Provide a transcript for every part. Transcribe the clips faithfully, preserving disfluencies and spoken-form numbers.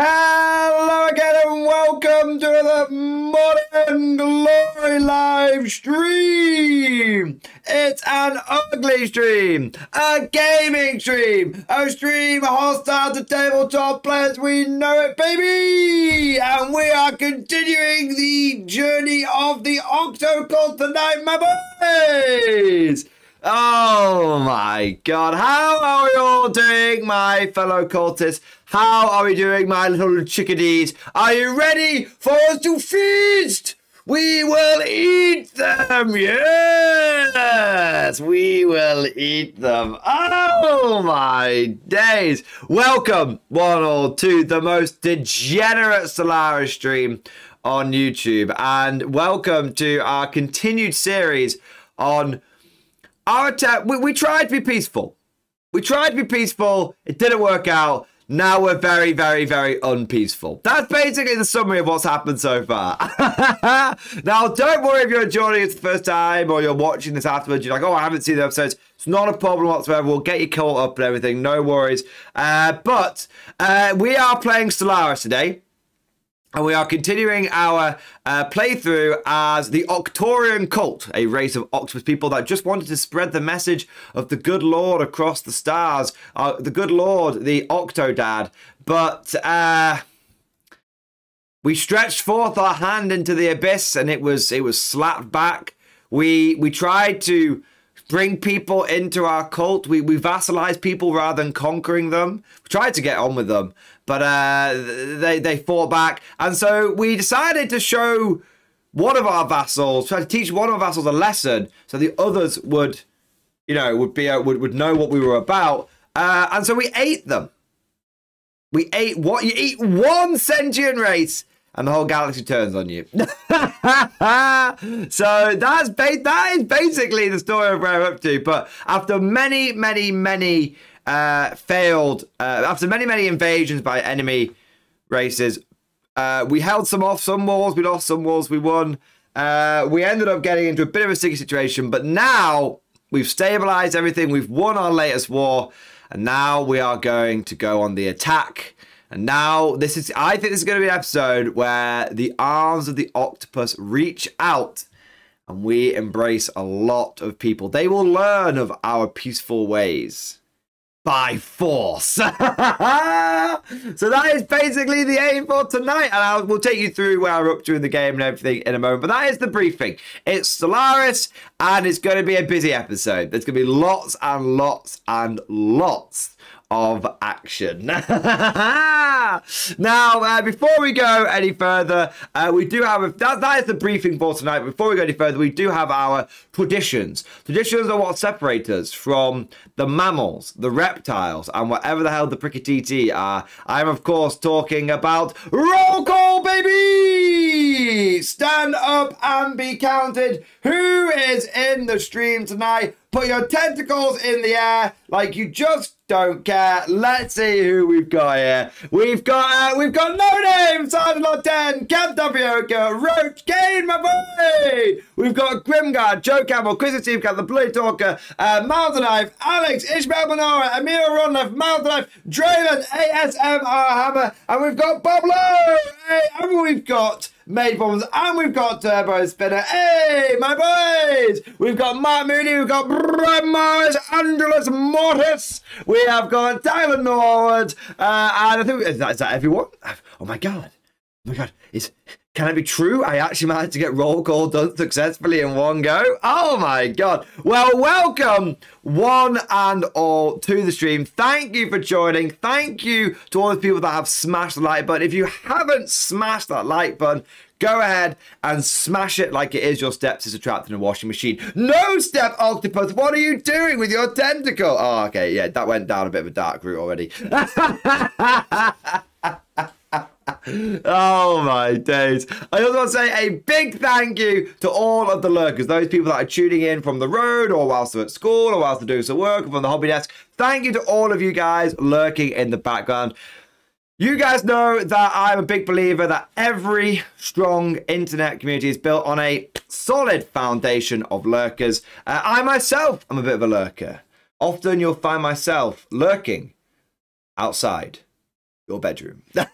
Hello again and welcome to the Modern Glory live stream. It's an ugly stream, a gaming stream, a stream hostile to tabletop players. We know it, baby. And we are continuing the journey of the Octo Cult tonight, my boys. Oh my god, how are we all doing, my fellow cultists? How are we doing, my little chickadees? Are you ready for us to feast? We will eat them, yes! We will eat them. Oh my days. Welcome, one and all, to the most degenerate Stellaris stream on YouTube. And welcome to our continued series on our attack. We, we tried to be peaceful. We tried to be peaceful. It didn't work out. Now we're very, very, very unpeaceful. That's basically the summary of what's happened so far. Now, don't worry if you're joining us the first time or you're watching this afterwards. You're like, oh, I haven't seen the episodes. It's not a problem whatsoever. We'll get you caught up and everything. No worries. Uh, but uh, we are playing Stellaris today. And we are continuing our uh, playthrough as the Octorian Cult, a race of octopus people that just wanted to spread the message of the good Lord across the stars. Uh, the good Lord, the Octodad. But uh, we stretched forth our hand into the abyss and it was it was slapped back. We, we tried to bring people into our cult. We, we vassalized people rather than conquering them. We tried to get on with them. But uh, they, they fought back. And so we decided to show one of our vassals, try to teach one of our vassals a lesson so the others would, you know, would be would, would know what we were about. Uh, and so we ate them. We ate what? You eat one sentient race and the whole galaxy turns on you. So that's ba that is basically the story of where we're up to. But after many, many, many... Uh, failed uh, after many many invasions by enemy races. Uh, we held some off, some wars we lost, some wars we won. Uh, we ended up getting into a bit of a sticky situation, but now we've stabilized everything. We've won our latest war, and now we are going to go on the attack. And now this is, I think this is going to be an episode where the arms of the octopus reach out and we embrace a lot of people. They will learn of our peaceful ways. By force. So that is basically the aim for tonight, and I will take you through where we're up to in the game and everything in a moment. But that is the briefing. It's Stellaris, and it's going to be a busy episode. There's going to be lots and lots and lots of action. Now, uh, before we go any further, uh, we do have a, that, that is the briefing for tonight. Before we go any further, we do have our traditions. Traditions are what separate us from the mammals, the reptiles, and whatever the hell the prickatiti are. I'm of course talking about roll call, baby. Stand up and be counted. Who is in the stream tonight? Put your tentacles in the air like you just don't care. Let's see who we've got here. We've got uh, we've got No Name, Sergeant ten, Camp Tapioca, Roach, Kane, my boy. We've got Grimguard, Joe Campbell, Chris Steve Cat, The Bloody Talker, uh, Mountain Knife, Alex, Ishmael Manora, Emil Ronliff, Mountain Knife, Draylen, A S M R Hammer, and we've got Pablo. Hey, and we've got Made Bombs, and we've got Turbo Spinner. Hey, my boys! We've got Mark Mooney, we've got Brad Morris, Angelus Mortis, we have got Tyler Norwood, uh, and I think, is that, is that everyone? Oh my god. Oh my god. Is, can it be true? I actually managed to get roll call done successfully in one go. Oh my god. Well, welcome one and all to the stream. Thank you for joining. Thank you to all the people that have smashed the like button. If you haven't smashed that like button, go ahead and smash it like it is your stepsister trapped in a washing machine. No, Step Octopus, what are you doing with your tentacle? Oh, okay, yeah, that went down a bit of a dark route already. Oh my days. I also want to say a big thank you to all of the lurkers, those people that are tuning in from the road or whilst they're at school or whilst they're doing some work or from the hobby desk. Thank you to all of you guys lurking in the background. You guys know that I'm a big believer that every strong internet community is built on a solid foundation of lurkers. Uh, I myself am a bit of a lurker. Often you'll find myself lurking outside your bedroom. There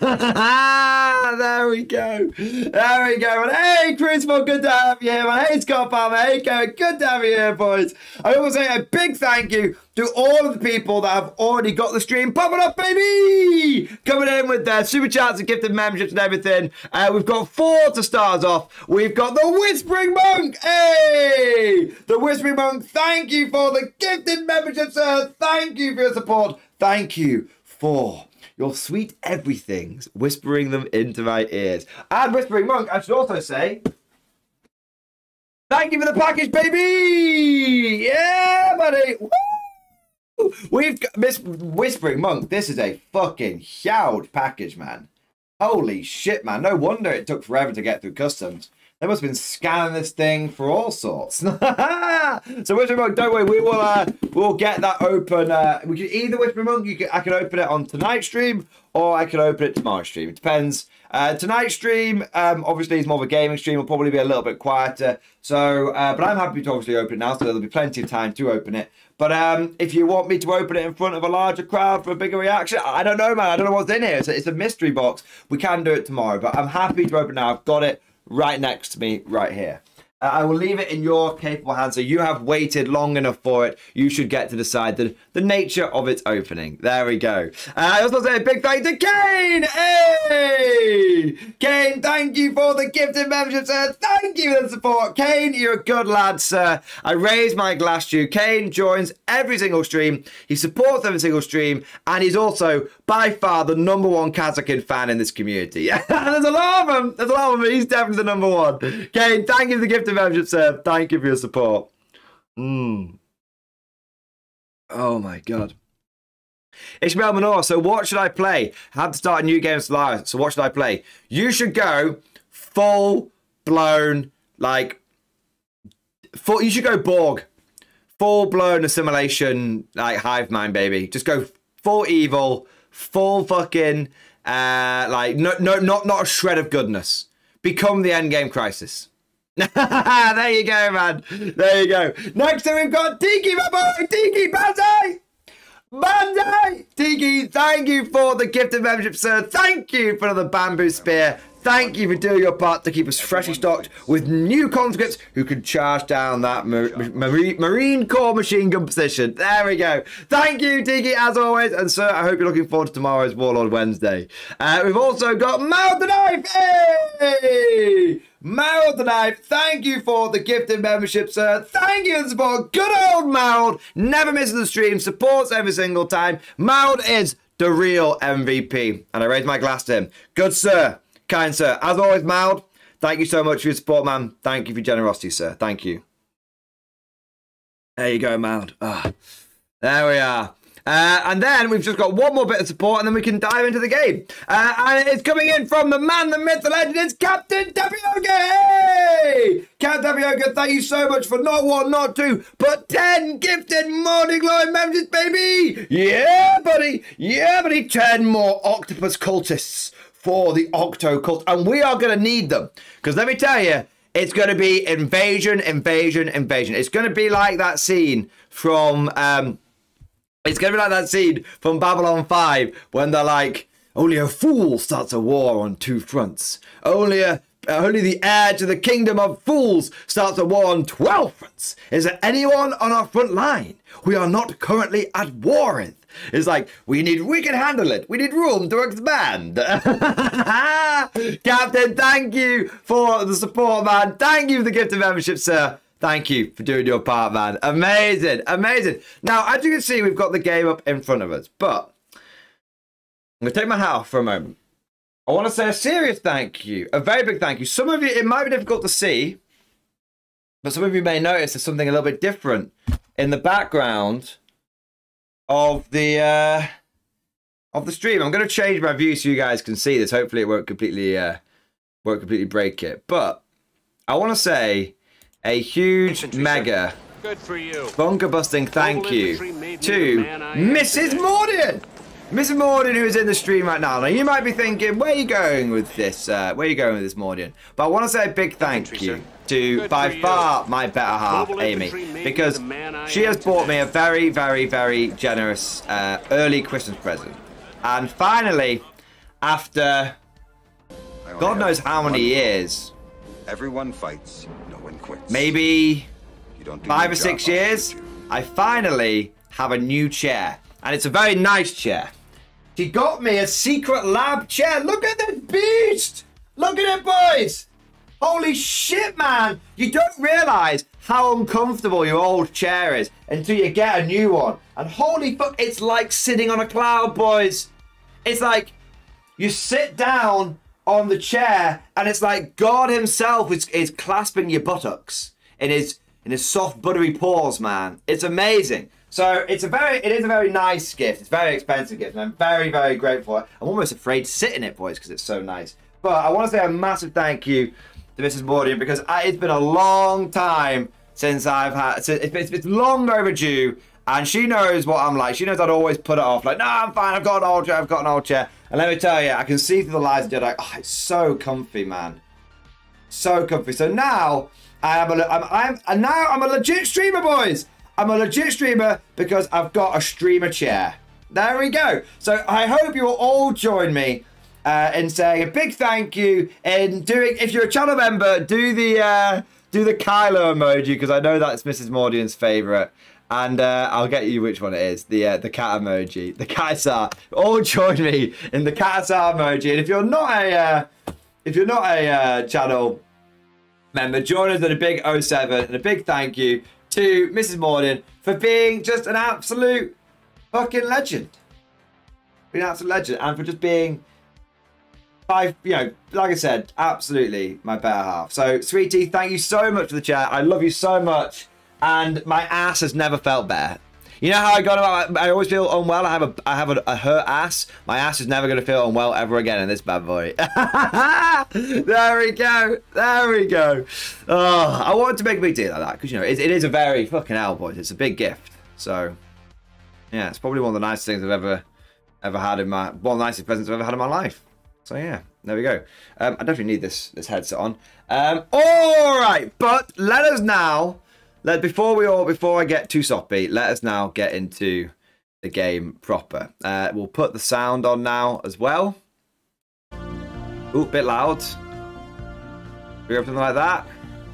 we go. There we go. And hey, Crucible, good to have you here, man. Hey, Scott Palmer. Hey, Kevin, good to have you here, boys. I want to say a big thank you to all of the people that have already got the stream popping up, baby! Coming in with their super chats and gifted memberships and everything. Uh, we've got four to start us off. We've got the Whispering Monk. Hey! The Whispering Monk, thank you for the gifted membership, sir. Thank you for your support. Thank you for your sweet everythings, whispering them into my ears. And Whispering Monk, I should also say, thank you for the package, baby! Yeah, buddy! Woo! We've got Miss Whispering Monk. This is a fucking huge package, man. Holy shit, man. No wonder it took forever to get through customs. They must have been scanning this thing for all sorts. So Whispering Monk, don't worry, we will uh, we'll get that open. Uh, we can either Whispering Monk, you can, I can open it on tonight's stream, or I can open it tomorrow's stream. It depends. Uh, tonight's stream, um, obviously, is more of a gaming stream. Will probably be a little bit quieter. So, uh, but I'm happy to obviously open it now, so there'll be plenty of time to open it. But um, if you want me to open it in front of a larger crowd for a bigger reaction, I don't know, man. I don't know what's in here. It's a, it's a mystery box. We can do it tomorrow, but I'm happy to open it now. I've got it right next to me, right here. Uh, I will leave it in your capable hands. So you have waited long enough for it. You should get to decide the, the nature of its opening. There we go. Uh, I also say a big thank you to Kane. Hey! Kane, thank you for the gifted membership, sir. Thank you for the support. Kane, you're a good lad, sir. I raise my glass to you. Kane joins every single stream. He supports every single stream. And he's also, by far, the number one Kazakin fan in this community. There's a lot of them. There's a lot of them. He's definitely the number one. Kane, thank you for the gifted membership, sir. Thank you for your support. Mm. Oh my god. Ishmael Manor, so what should I play? I have to start a new game of Stellaris, so what should I play? You should go full blown, like, full, you should go Borg. Full blown assimilation, like hive mind, baby. Just go full evil, full fucking, uh, like, no, no, not, not a shred of goodness. Become the endgame crisis. There you go, man. There you go. Next up, we've got Tiki, my boy. Tiki, Banzai. Banzai. Tiki, thank you for the gifted membership, sir. Thank you for the bamboo spear. Thank you for doing your part to keep us freshly stocked with new conscripts who can charge down that mar marine, marine Corps machine gun position. There we go. Thank you, Tiki, as always. And, sir, I hope you're looking forward to tomorrow's Warlord Wednesday. Uh, we've also got Mouth the Knife. Hey! Maud the Knife, thank you for the gifted membership, sir. Thank you for the support. Good old Maud. Never misses the stream. Supports every single time. Maud is the real M V P. And I raise my glass to him. Good sir. Kind sir. As always, Maud, thank you so much for your support, man. Thank you for your generosity, sir. Thank you. There you go, Maud. Oh, there we are. Uh, and then we've just got one more bit of support, and then we can dive into the game. Uh, and it's coming in from the man, the myth, the legend. It's Captain Tapioca. Hey! Captain Tapioca, thank you so much for not one, not two, but ten gifted Morning Glory memberships, baby. Yeah, buddy. Yeah, buddy. ten more octopus cultists for the Octo cult. And we are going to need them. Because let me tell you, it's going to be invasion, invasion, invasion. It's going to be like that scene from... Um, It's going to be like that scene from Babylon five when they're like, only a fool starts a war on two fronts. Only a, only the heir to the kingdom of fools starts a war on twelve fronts. Is there anyone on our front line we are not currently at war with? It's like, we need, we can handle it. We need room to expand. Captain, thank you for the support, man. Thank you for the gift of membership, sir. Thank you for doing your part, man. Amazing, amazing. Now, as you can see, we've got the game up in front of us, but I'm going to take my hat off for a moment. I want to say a serious thank you, a very big thank you. Some of you, it might be difficult to see, but some of you may notice there's something a little bit different in the background of the uh, of the stream. I'm going to change my view so you guys can see this. Hopefully, it won't completely uh, won't completely break it. But I want to say a huge, infantry, mega, good for you. bunker busting thank you to Missus Mordian. Missus Mordian, who is in the stream right now. Now, you might be thinking, where are you going with this? Uh, where are you going with this, Mordian? But I want to say a big thank infantry, you to, good by far, my better half, Mobile Amy, because she has bought me a very, very, very generous uh, early Christmas present. And finally, after God knows how many years, everyone fights, no one quits. Maybe you don't do five or six years, I finally have a new chair. And it's a very nice chair. She got me a secret lab chair. Look at this beast. Look at it, boys. Holy shit, man. You don't realize how uncomfortable your old chair is until you get a new one. And holy fuck, it's like sitting on a cloud, boys. It's like you sit down on the chair and it's like God himself is, is clasping your buttocks in his in his soft buttery paws, man. It's amazing. So it's a very it is a very nice gift. It's a very expensive gift and I'm very, very grateful. I'm almost afraid to sit in it, boys, because it's so nice. But I want to say a massive thank you to Missus Mordian, because I, it's been a long time since I've had, so it's, it's long overdue, and she knows what I'm like. She knows I'd always put it off, like, no, I'm fine, I've got an old chair, I've got an old chair. And let me tell you, I can see through the lights, and like, oh, it's so comfy, man. So comfy. So now, I am a, I'm, I'm, and now I'm a legit streamer, boys. I'm a legit streamer because I've got a streamer chair. There we go. So I hope you will all join me Uh, in saying a big thank you, in doing, if you're a channel member, do the uh, do the Kylo emoji, because I know that's Missus Mordian's favourite, and uh, I'll get you which one it is, the uh, the cat emoji, the Catasar. All join me in the Catasar emoji, and if you're not a uh, if you're not a uh, channel member, join us in a big oh seven, and a big thank you to Missus Mordian for being just an absolute fucking legend, being an absolute legend, and for just being, I, you know, like I said, absolutely my better half. So, sweetie, thank you so much for the chat. I love you so much, and my ass has never felt better. You know how I got about? I always feel unwell. I have a, I have a, a hurt ass. My ass is never going to feel unwell ever again in this bad boy. There we go. There we go. Oh, I wanted to make a big deal like that because you know it, it is a very fucking hell, boys. It's a big gift. So, yeah, it's probably one of the nicest things I've ever, ever had in my, one of the nicest presents I've ever had in my life. So yeah, there we go. Um, I definitely need this this headset on. Um, all right, but let us now. Let before we all before I get too soppy, let us now get into the game proper. Uh, we'll put the sound on now as well. Ooh, bit loud. We have something like that.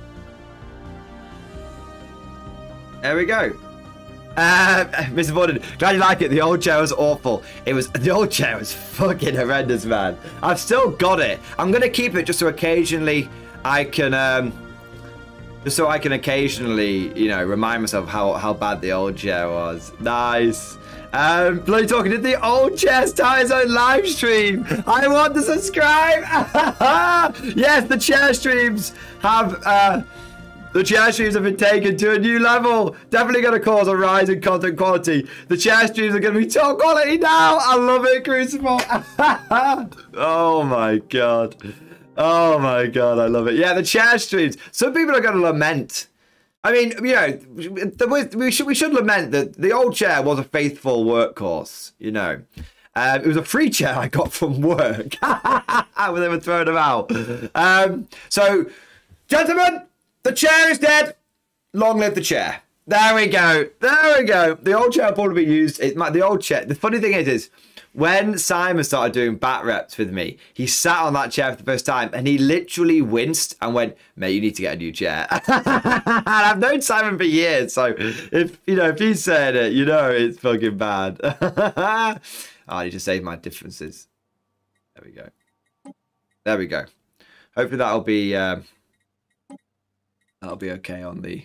There we go. Uh, Mister Borden, glad you like it. The old chair was awful. It was the old chair was fucking horrendous, man. I've still got it. I'm gonna keep it just so occasionally I can, um, just so I can occasionally, you know, remind myself how how bad the old chair was. Nice. Um, bloody talking. Did the old chair start his own live stream? I want to subscribe. Yes, the chair streams have. Uh, The chair streams have been taken to a new level. Definitely going to cause a rise in content quality. The chair streams are going to be top quality now. I love it, Crucible. Oh my god. Oh my god, I love it. Yeah, the chair streams. Some people are going to lament. I mean, you know, we should we should lament that the old chair was a faithful workhorse. You know, um, it was a free chair I got from work when they were throwing them out. Um, so, gentlemen. The chair is dead. Long live the chair. There we go. There we go. The old chair will probably be used. It might, the old chair. The funny thing is, is when Simon started doing bat reps with me, he sat on that chair for the first time and he literally winced and went, "Mate, you need to get a new chair." And I've known Simon for years, so if you know if he's saying it, you know it's fucking bad. Oh, I need to save my differences. There we go. There we go. Hopefully that'll be. Um, That'll be okay on the...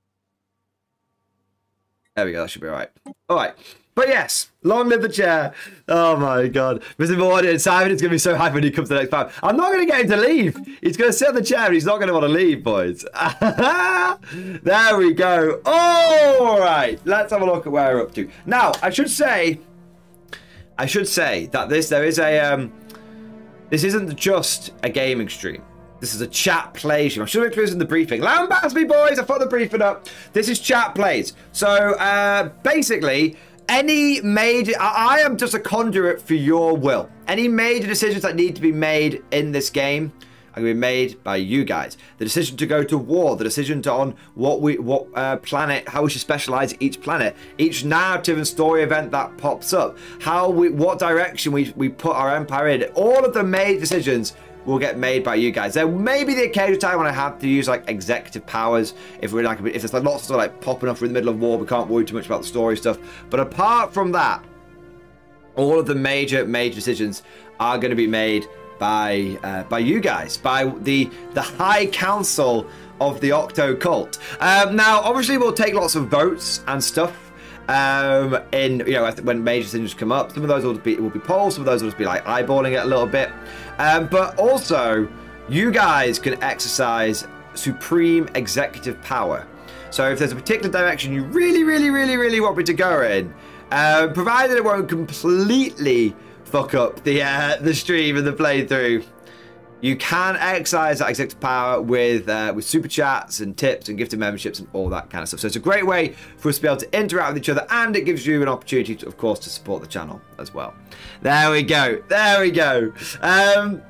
There we go, that should be all right. All right. But yes, long live the chair. Oh my god. Mister Mordian, Simon is going to be so happy when he comes to the next time. I'm not going to get him to leave. He's going to sit on the chair and he's not going to want to leave, boys. There we go. All right. Let's have a look at where we're up to. Now, I should say... I should say that this, there is a... Um, this isn't just a gaming stream. This is a chat play stream. I should have included in the briefing. Lambast me, boys. I put the briefing up. This is chat plays. So, uh, basically, any major... I, I am just a conduit for your will. Any major decisions that need to be made in this game, are going to be made by you guys. The decision to go to war, the decision to on what we, what uh, planet, how we should specialize each planet, each narrative and story event that pops up, how we, what direction we, we put our empire in. All of the major decisions will get made by you guys. There may be the occasional time when I have to use like executive powers if we're like if there's like lots of stuff like popping up in the middle of war. We can't worry too much about the story stuff. But apart from that, all of the major major decisions are going to be made by uh, by you guys, by the the High Council of the Octo Cult. Um, now, obviously, we'll take lots of votes and stuff. Um, in you know when major decisions come up, some of those will be will be polls, some of those will just be like eyeballing it a little bit. Um, but also, you guys can exercise supreme executive power. So if there's a particular direction you really, really, really, really want me to go in, uh, provided it won't completely fuck up the uh, the stream and the playthrough, you can exercise that executive power with uh, with super chats and tips and gifted memberships and all that kind of stuff. So it's a great way for us to be able to interact with each other, and it gives you an opportunity, to, of course, to support the channel as well. There we go. There we go. Um,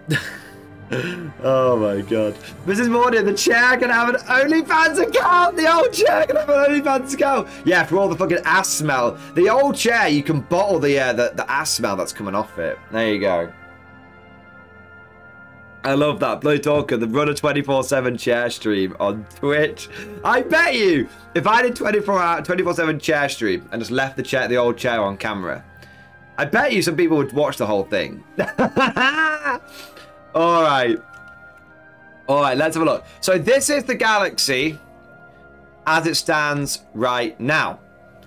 oh my god. Missus Mordy, the chair can have an OnlyFans account. The old chair can have an OnlyFans account. Yeah, for all the fucking ass smell. The old chair, you can bottle the uh, the, the ass smell that's coming off it. There you go. I love that. Blue Talker, the Runner twenty-four seven chair stream on Twitch. I bet you, if I did twenty-four hour, twenty-four seven chair stream and just left the chair, the old chair on camera, I bet you some people would watch the whole thing. All right. All right, let's have a look. So this is the galaxy as it stands right now.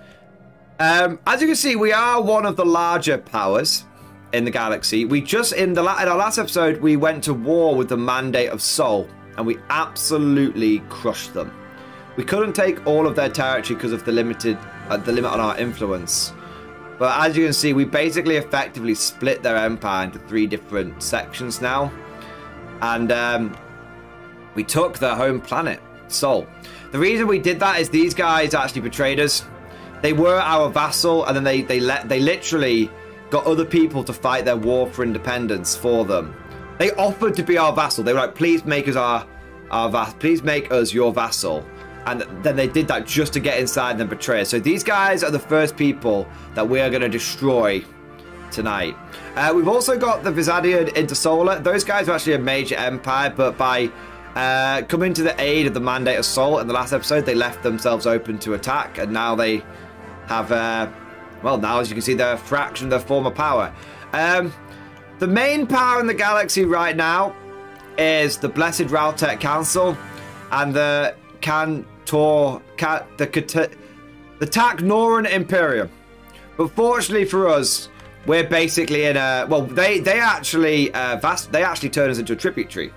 Um, as you can see, we are one of the larger powers in the galaxy. We just in the in our last episode we went to war with the Mandate of Sol, and we absolutely crushed them. We couldn't take all of their territory because of the limited uh, the limit on our influence, but as you can see, we basically effectively split their empire into three different sections now, and um, we took their home planet, Sol. The reason we did that is these guys actually betrayed us. They were our vassal, and then they they let they literally got other people to fight their war for independence for them. They offered to be our vassal. They were like, please make us our, our vassal. Please make us your vassal. And then they did that just to get inside and betray us. So these guys are the first people that we are going to destroy tonight. Uh, we've also got the Vizadian Intersolar. Those guys are actually a major empire, but by uh, coming to the aid of the Mandate of Sol in the last episode, they left themselves open to attack, and now they have... Uh, Well, now, as you can see, they're a fraction of their former power. Um, the main power in the galaxy right now is the Blessed Raltec Council and the Cantor, Ca, the the Taknoran Imperium. But fortunately for us, we're basically in a well. They they actually uh, vast, they actually turned us into a tributary.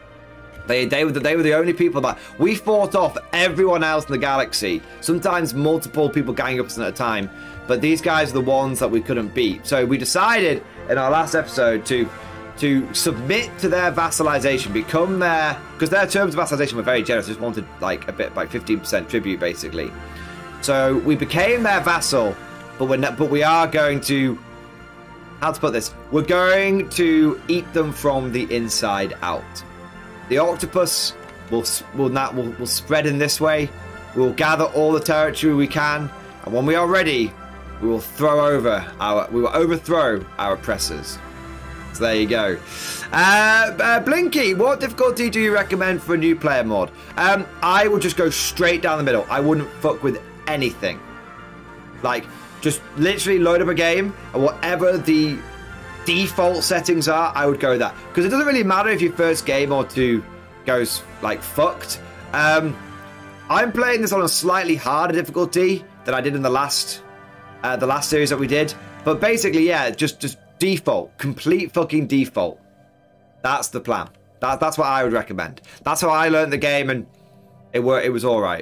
They, they, were the, they were the only people that... We fought off everyone else in the galaxy. Sometimes multiple people ganging up on us at a time. But these guys are the ones that we couldn't beat. So we decided in our last episode to to submit to their vassalization. Become their... Because their terms of vassalization were very generous. They just wanted like a bit, like fifteen percent tribute, basically. So we became their vassal. But, we're not, but we are going to... How to put this? We're going to eat them from the inside out. The octopus will will not will, will spread in this way. We will gather all the territory we can, and when we are ready, we will throw over our we will overthrow our oppressors. So there you go. Uh, uh, Blinky, what difficulty do you recommend for a new player mod? Um, I would just go straight down the middle. I wouldn't fuck with anything. Like, just literally load up a game, and whatever the default settings are, I would go with that, because it doesn't really matter if your first game or two goes like fucked. um I'm playing this on a slightly harder difficulty than I did in the last uh the last series that we did, but basically, yeah, just just default, complete fucking default. That's the plan. That, that's what I would recommend. That's how I learned the game, and it were it was all right.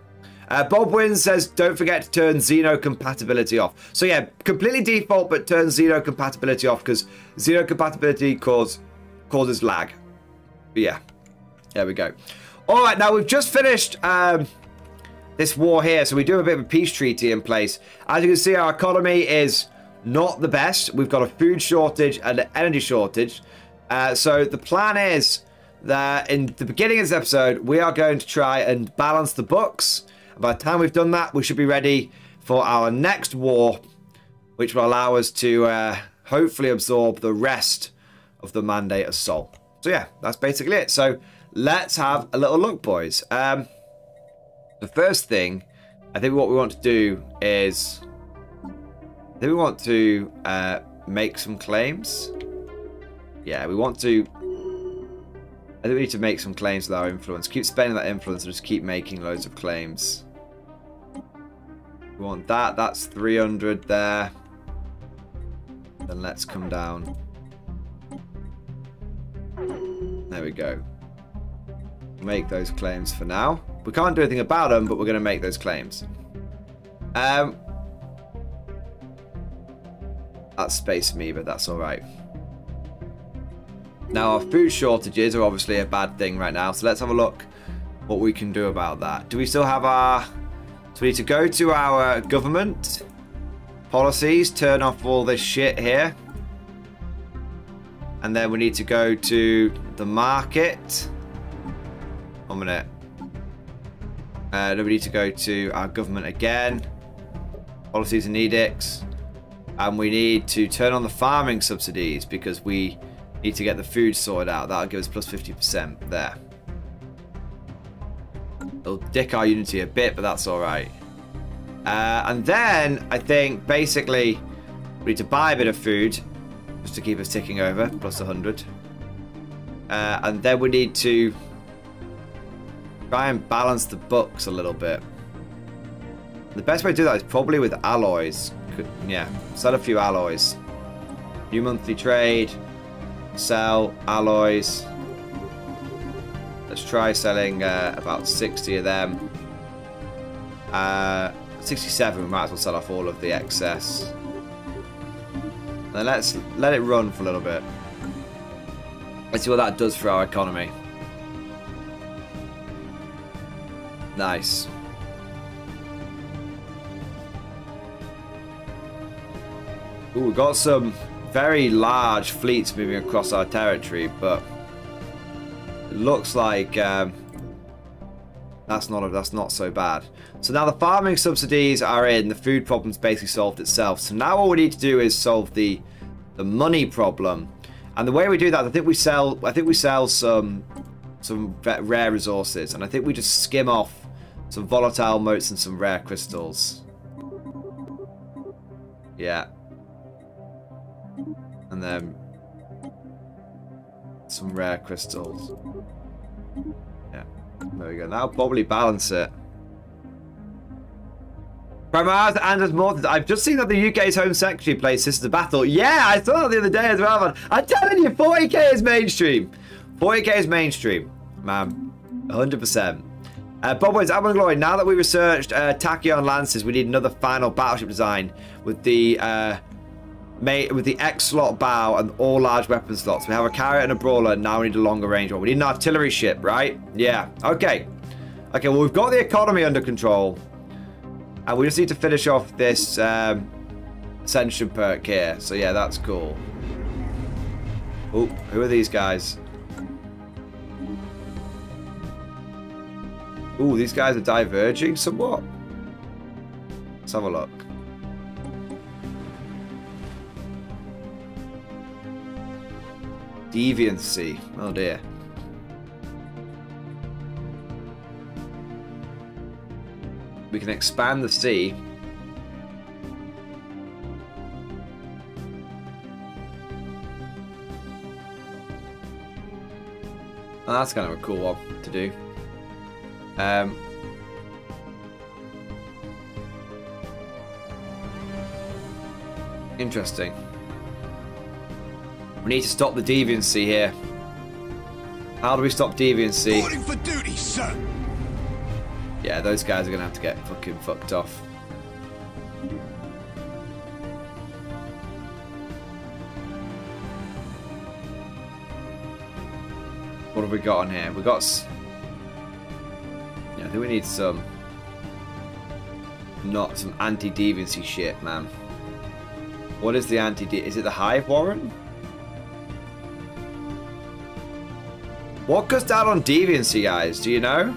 Uh, Bob Wins says, don't forget to turn Xeno compatibility off. So yeah, completely default, but turn Xeno compatibility off, because Xeno compatibility cause, causes lag. But yeah, there we go. All right, now we've just finished um, this war here, so we do have a bit of a peace treaty in place. As you can see, our economy is not the best. We've got a food shortage and an energy shortage. Uh, so the plan is that in the beginning of this episode, we are going to try and balance the books. By the time we've done that, we should be ready for our next war, which will allow us to uh, hopefully absorb the rest of the Mandate of Sol. So yeah, that's basically it. So let's have a little look, boys. Um, the first thing, I think what we want to do is, I think we want to uh, make some claims. Yeah, we want to, I think we need to make some claims with our influence. Keep spending that influence and just keep making loads of claims. We want that. That's three hundred there. Then let's come down. There we go. Make those claims for now. We can't do anything about them, but we're going to make those claims. Um, that's space me, but that's all right. Now, our food shortages are obviously a bad thing right now, so let's have a look what we can do about that. Do we still have our... So we need to go to our government policies, turn off all this shit here. And then we need to go to the market. One minute. Uh, then we need to go to our government again. Policies and edicts. And we need to turn on the farming subsidies because we need to get the food sorted out. That'll give us plus fifty percent there. It'll dick our unity a bit, but that's alright. Uh, and then, I think, basically, we need to buy a bit of food just to keep us ticking over, plus one hundred. Uh, and then we need to try and balance the books a little bit. The best way to do that is probably with alloys. Could, yeah, sell a few alloys. New monthly trade. Sell alloys. Let's try selling uh, about sixty of them. Uh, sixty-seven, we might as well sell off all of the excess. Then let's let it run for a little bit. Let's see what that does for our economy. Nice. Ooh, we've got some very large fleets moving across our territory, but it looks like um, that's not a, that's not so bad. So now the farming subsidies are in, the food problem's basically solved itself. So now all we need to do is solve the the money problem, and the way we do that, I think we sell I think we sell some some rare resources, and I think we just skim off some volatile motes and some rare crystals. Yeah. And then some rare crystals. Yeah, there we go. That'll probably balance it. Primaris and as Mortons. I've just seen that the U K's Home Secretary plays Sisters of Battle. Yeah, I saw that the other day as well, man. I'm telling you, forty K is mainstream. forty K is mainstream, man. one hundred percent. Uh, Bob Wins, Element Glory. Now that we researched uh, Tachyon Lances, we need another final battleship design with the uh, made with the X slot bow and all large weapon slots. We have a carrier and a brawler. Now we need a longer range one. We need an artillery ship, right? Yeah. Okay. Okay. Well, we've got the economy under control, and we just need to finish off this um, Ascension perk here. So yeah, that's cool. Oh, who are these guys? Ooh, these guys are diverging somewhat. Let's have a look. Deviancy. Oh dear. We can expand the sea. Oh, that's kind of a cool one to do. Um, interesting. We need to stop the deviancy here. How do we stop deviancy? Reporting for duty, sir. Yeah, those guys are gonna have to get fucking fucked off. What have we got on here? We got. S yeah, I think we need some. Not some anti-deviancy shit, man. What is the anti-de? Is it the Hive Warrant? What goes down on deviancy, guys? Do you know?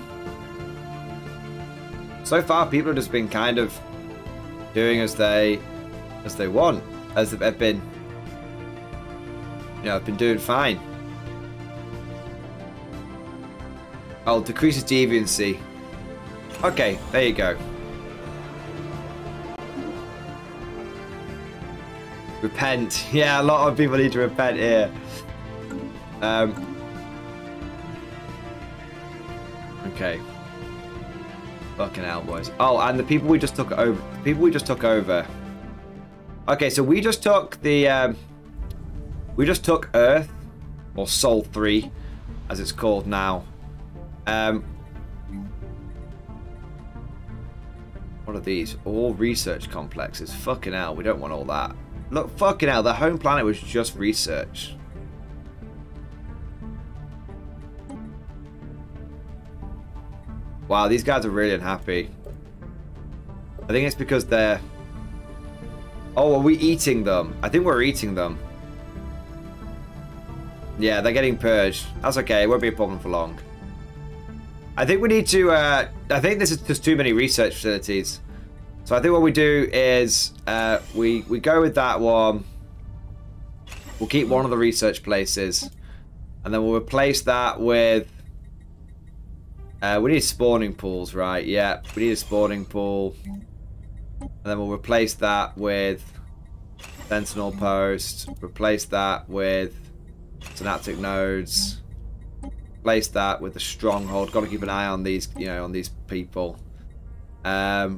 So far, people have just been kind of doing as they as they want, as they've been, you know, I've been doing fine. Oh, decreases deviancy. Okay, there you go. Repent. Yeah, a lot of people need to repent here. Um. Okay. Fucking hell, boys. Oh, and the people we just took over. The people we just took over. Okay, so we just took the. Um, we just took Earth, or Sol three, as it's called now. Um. What are these? All research complexes. Fucking hell, we don't want all that. Look, fucking hell, the home planet was just research. Wow, these guys are really unhappy. I think it's because they're... Oh, are we eating them? I think we're eating them. Yeah, they're getting purged. That's okay, it won't be a problem for long. I think we need to... Uh, I think this is just too many research facilities. So I think what we do is uh, we, we go with that one. We'll keep one of the research places. And then we'll replace that with... Uh, we need spawning pools, right? Yeah, we need a spawning pool. And then we'll replace that with Sentinel Post. Replace that with Synaptic Nodes. Replace that with the Stronghold. Got to keep an eye on these, you know, on these people. Um,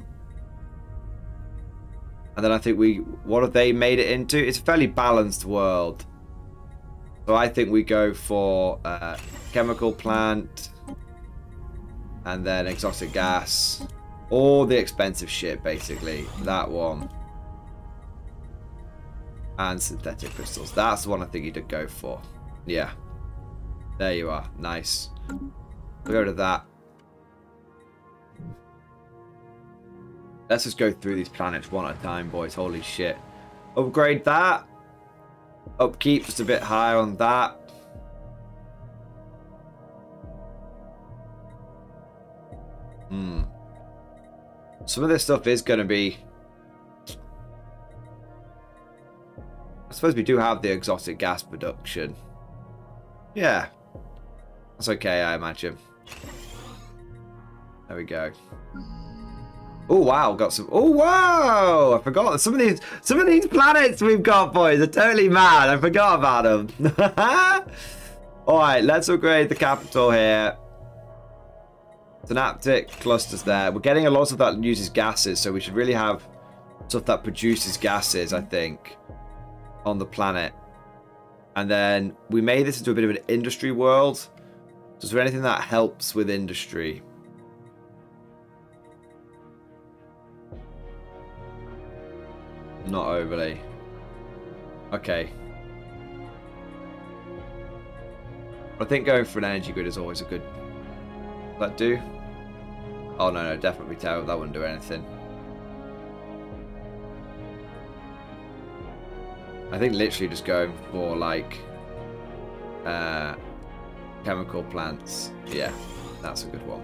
and then I think we, what have they made it into? It's a fairly balanced world. So I think we go for uh, chemical plant. And then exotic gas. All the expensive shit, basically. That one. And synthetic crystals. That's the one I think you did go for. Yeah. There you are. Nice. We'll go to that. Let's just go through these planets one at a time, boys. Holy shit. Upgrade that. Upkeep just a bit higher on that. Hmm. Some of this stuff is going to be... I suppose we do have the exotic gas production. Yeah. That's okay, I imagine. There we go. Oh, wow. Got some... Oh, wow! I forgot. Some of these some of these planets we've got, boys, are totally mad. I forgot about them. Alright, let's upgrade the capital here. Synaptic clusters there. We're getting a lot of that uses gases, so we should really have stuff that produces gases, I think, on the planet. And then we made this into a bit of an industry world. So is there anything that helps with industry? Not overly. Okay. I think going for an energy grid is always a good... Does that do? Oh, no, no, definitely tell. That wouldn't do anything. I think literally just going for, like, uh, chemical plants. Yeah, that's a good one.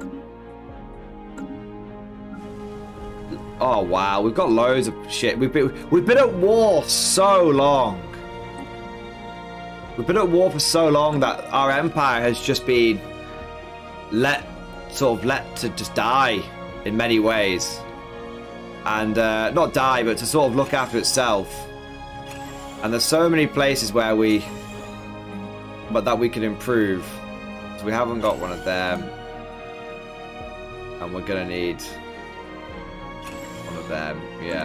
Oh, wow. We've got loads of shit. We've been, we've been at war so long. We've been at war for so long that our empire has just been let... sort of let to just die in many ways, and uh, not die, but to sort of look after itself. And there's so many places where we, but that we can improve. So we haven't got one of them, and we're gonna need one of them. Yeah.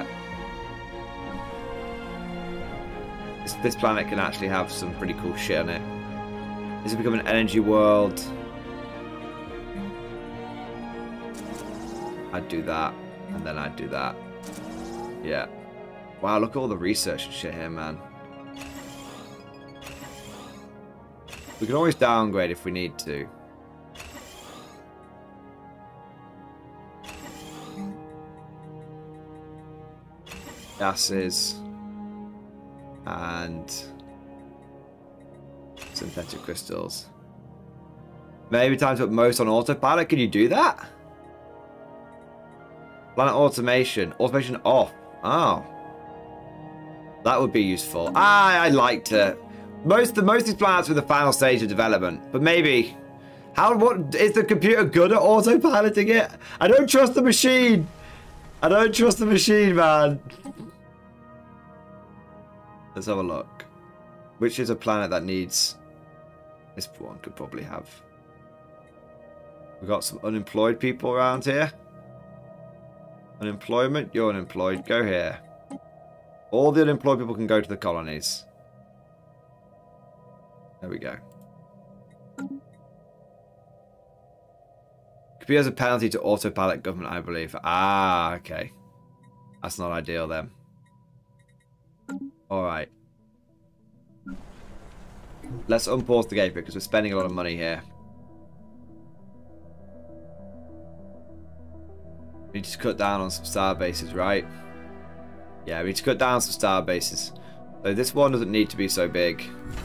This, this planet can actually have some pretty cool shit on it. This has become an energy world. I'd do that, and then I'd do that. Yeah. Wow, look at all the research and shit here, man. We can always downgrade if we need to. Gases. And synthetic crystals. Maybe time to put most on autopilot. Can you do that? Planet automation. Automation off. Oh. That would be useful. Ah, I'd like to. Most the most of these planets are in the final stage of development. But maybe. How what is the computer good at autopiloting it? I don't trust the machine. I don't trust the machine, man. Let's have a look. Which is a planet that needs. This one could probably have. We've got some unemployed people around here. Unemployment, you're unemployed. Go here. All the unemployed people can go to the colonies. There we go. Could be as a penalty to autopilot government, I believe. Ah, okay. That's not ideal then. Alright. Let's unpause the game because we're spending a lot of money here. We need to cut down on some star bases, right? Yeah, we need to cut down some star bases. So this one doesn't need to be so big.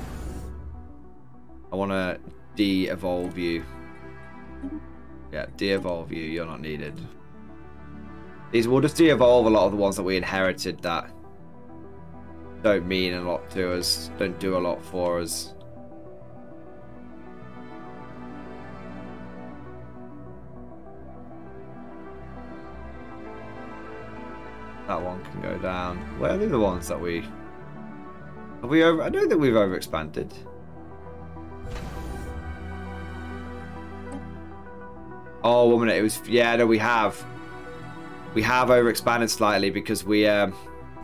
I want to de-evolve you. Yeah, de-evolve you. You're not needed. These will just de-evolve a lot of the ones that we inherited that don't mean a lot to us, don't do a lot for us. That one can go down. Where are the other ones that we... Have we over... I don't think we've overexpanded. Oh, one minute. It was... Yeah, no, we have. We have overexpanded slightly because we... Um,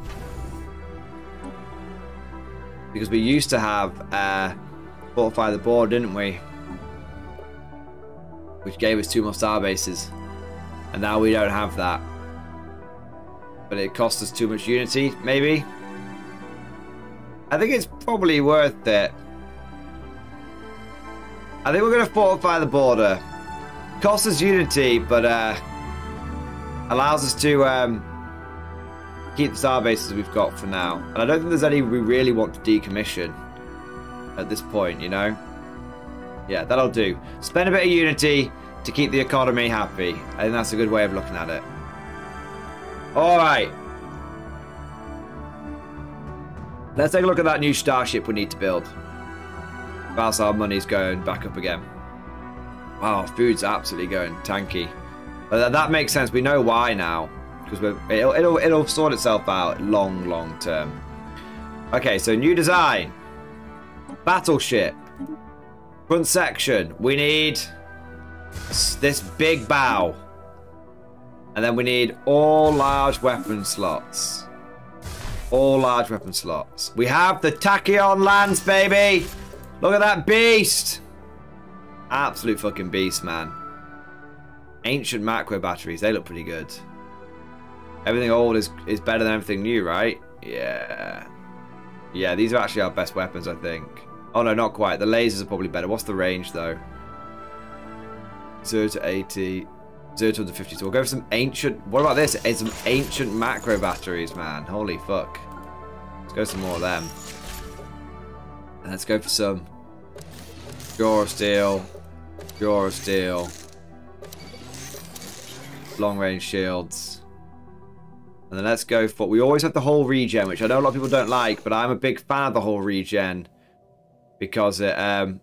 because we used to have uh, Fortify the Board, didn't we? Which gave us two more star bases. And now we don't have that. But it cost us too much unity, maybe? I think it's probably worth it. I think we're going to fortify the border. Costs us unity, but uh, allows us to um, keep the star bases we've got for now. And I don't think there's any we really want to decommission at this point, you know? Yeah, that'll do. Spend a bit of unity to keep the economy happy. I think that's a good way of looking at it. Alright. Let's take a look at that new starship we need to build. Whilst our money's going back up again. Wow, food's absolutely going tanky. But that makes sense. We know why now. Because we're, it'll, it'll, it'll sort itself out long, long term. Okay, so new design. Battleship. Front section. We need this big bow. And then we need all large weapon slots. All large weapon slots. We have the Tachyon Lance, baby. Look at that beast. Absolute fucking beast, man. Ancient macro batteries. They look pretty good. Everything old is, is better than everything new, right? Yeah. Yeah, these are actually our best weapons, I think. Oh, no, not quite. The lasers are probably better. What's the range, though? zero to eighty. zero to fifty. So we'll go for some ancient... What about this? It's some ancient macro batteries, man. Holy fuck. Let's go for some more of them. And let's go for some... Jaw of steel. Jaw of steel. Long range shields. And then let's go for... We always have the whole regen, which I know a lot of people don't like, but I'm a big fan of the whole regen. Because it... Um,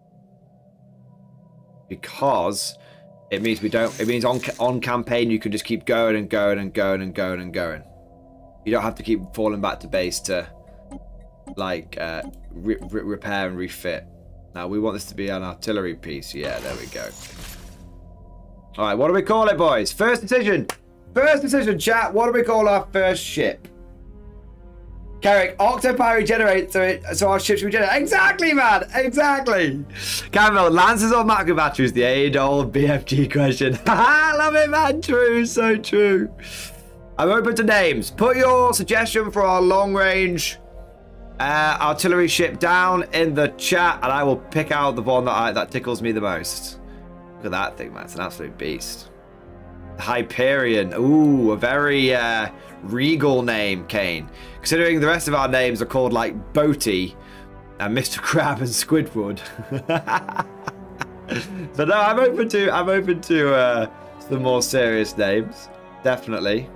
because... It means we don't. It means on on campaign you can just keep going and going and going and going and going. You don't have to keep falling back to base to like uh, re re repair and refit. Now we want this to be an artillery piece. Yeah, there we go. All right, what do we call it, boys? First decision. First decision, chat. What do we call our first ship? Carrick, Octopi regenerates so, it, so our ships regenerate. Exactly, man. Exactly. Campbell, Lances or macro batteries? The age-old B F G question. I love it, man. True. So true. I'm open to names. Put your suggestion for our long-range uh, artillery ship down in the chat, and I will pick out the one that, I, that tickles me the most. Look at that thing, man. It's an absolute beast. Hyperion. Ooh, a very uh, regal name, Kane. Considering the rest of our names are called like Boaty and Mister Crab and Squidward. So no, I'm open to I'm open to uh, some more serious names, definitely.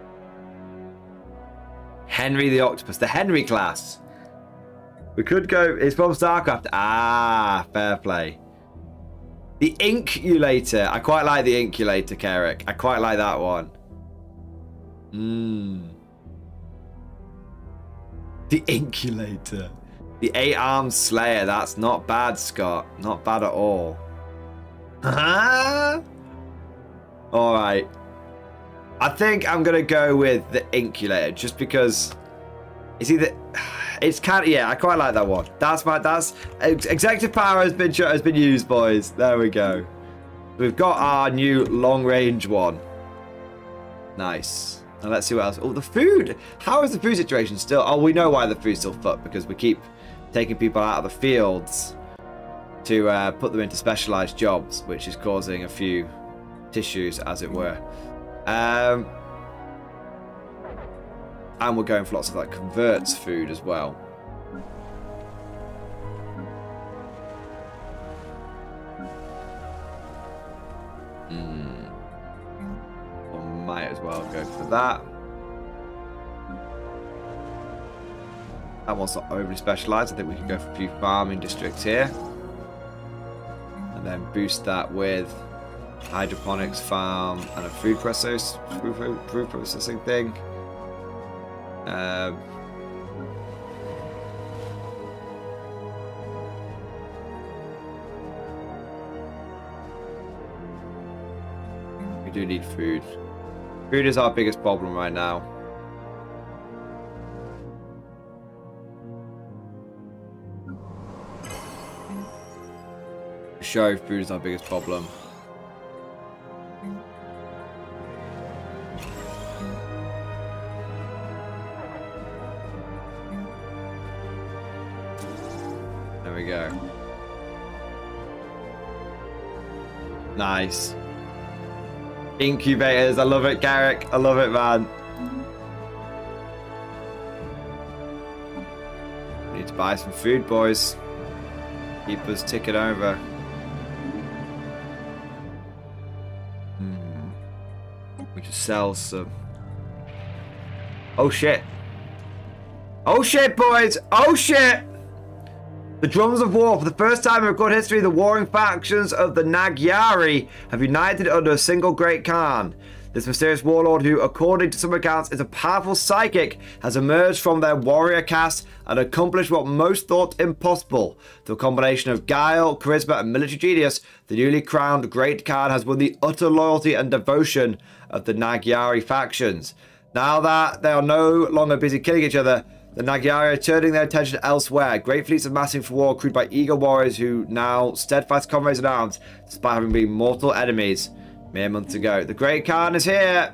Henry the Octopus, the Henry class. We could go. It's from StarCraft. Ah, fair play. The Inculator. I quite like the Inculator, Carrick. I quite like that one. Hmm. The Inculator. The Eight-Armed Slayer. That's not bad, Scott. Not bad at all. Huh? Alright. I think I'm going to go with the Inculator. Just because... It's either... It's kind of... Yeah, I quite like that one. That's my... That's... Executive power has been, has been used, boys. There we go. We've got our new long-range one. Nice. Now let's see what else. Oh, the food. How is the food situation still? Oh, we know why the food's still fucked. Because we keep... taking people out of the fields to uh, put them into specialized jobs, which is causing a few tissues, as it were. Um, and we're going for lots of like converts food as well. Mm. We might as well go for that. That one's not overly specialised. I think we can go for a few farming districts here. And then boost that with hydroponics farm and a food, process, food, food, food processing thing. Um, we do need food. Food is our biggest problem right now. Show food is our biggest problem. There we go. Nice. Incubators, I love it, Garrick. I love it, man. We need to buy some food, boys. Keep us ticking over. Sell some. Oh shit. Oh shit, boys. Oh shit. The drums of war. For the first time in recorded history, the warring factions of the Nagyari have united under a single great Khan. This mysterious warlord, who according to some accounts is a powerful psychic, has emerged from their warrior caste and accomplished what most thought impossible. Through a combination of guile, charisma and military genius, the newly crowned Great Khan has won the utter loyalty and devotion of the Nagyari factions. Now that they are no longer busy killing each other, the Nagyari are turning their attention elsewhere. Great fleets amassing for war, crewed by eager warriors who now steadfast comrades in arms, despite having been mortal enemies mere months ago. The Great Khan is here.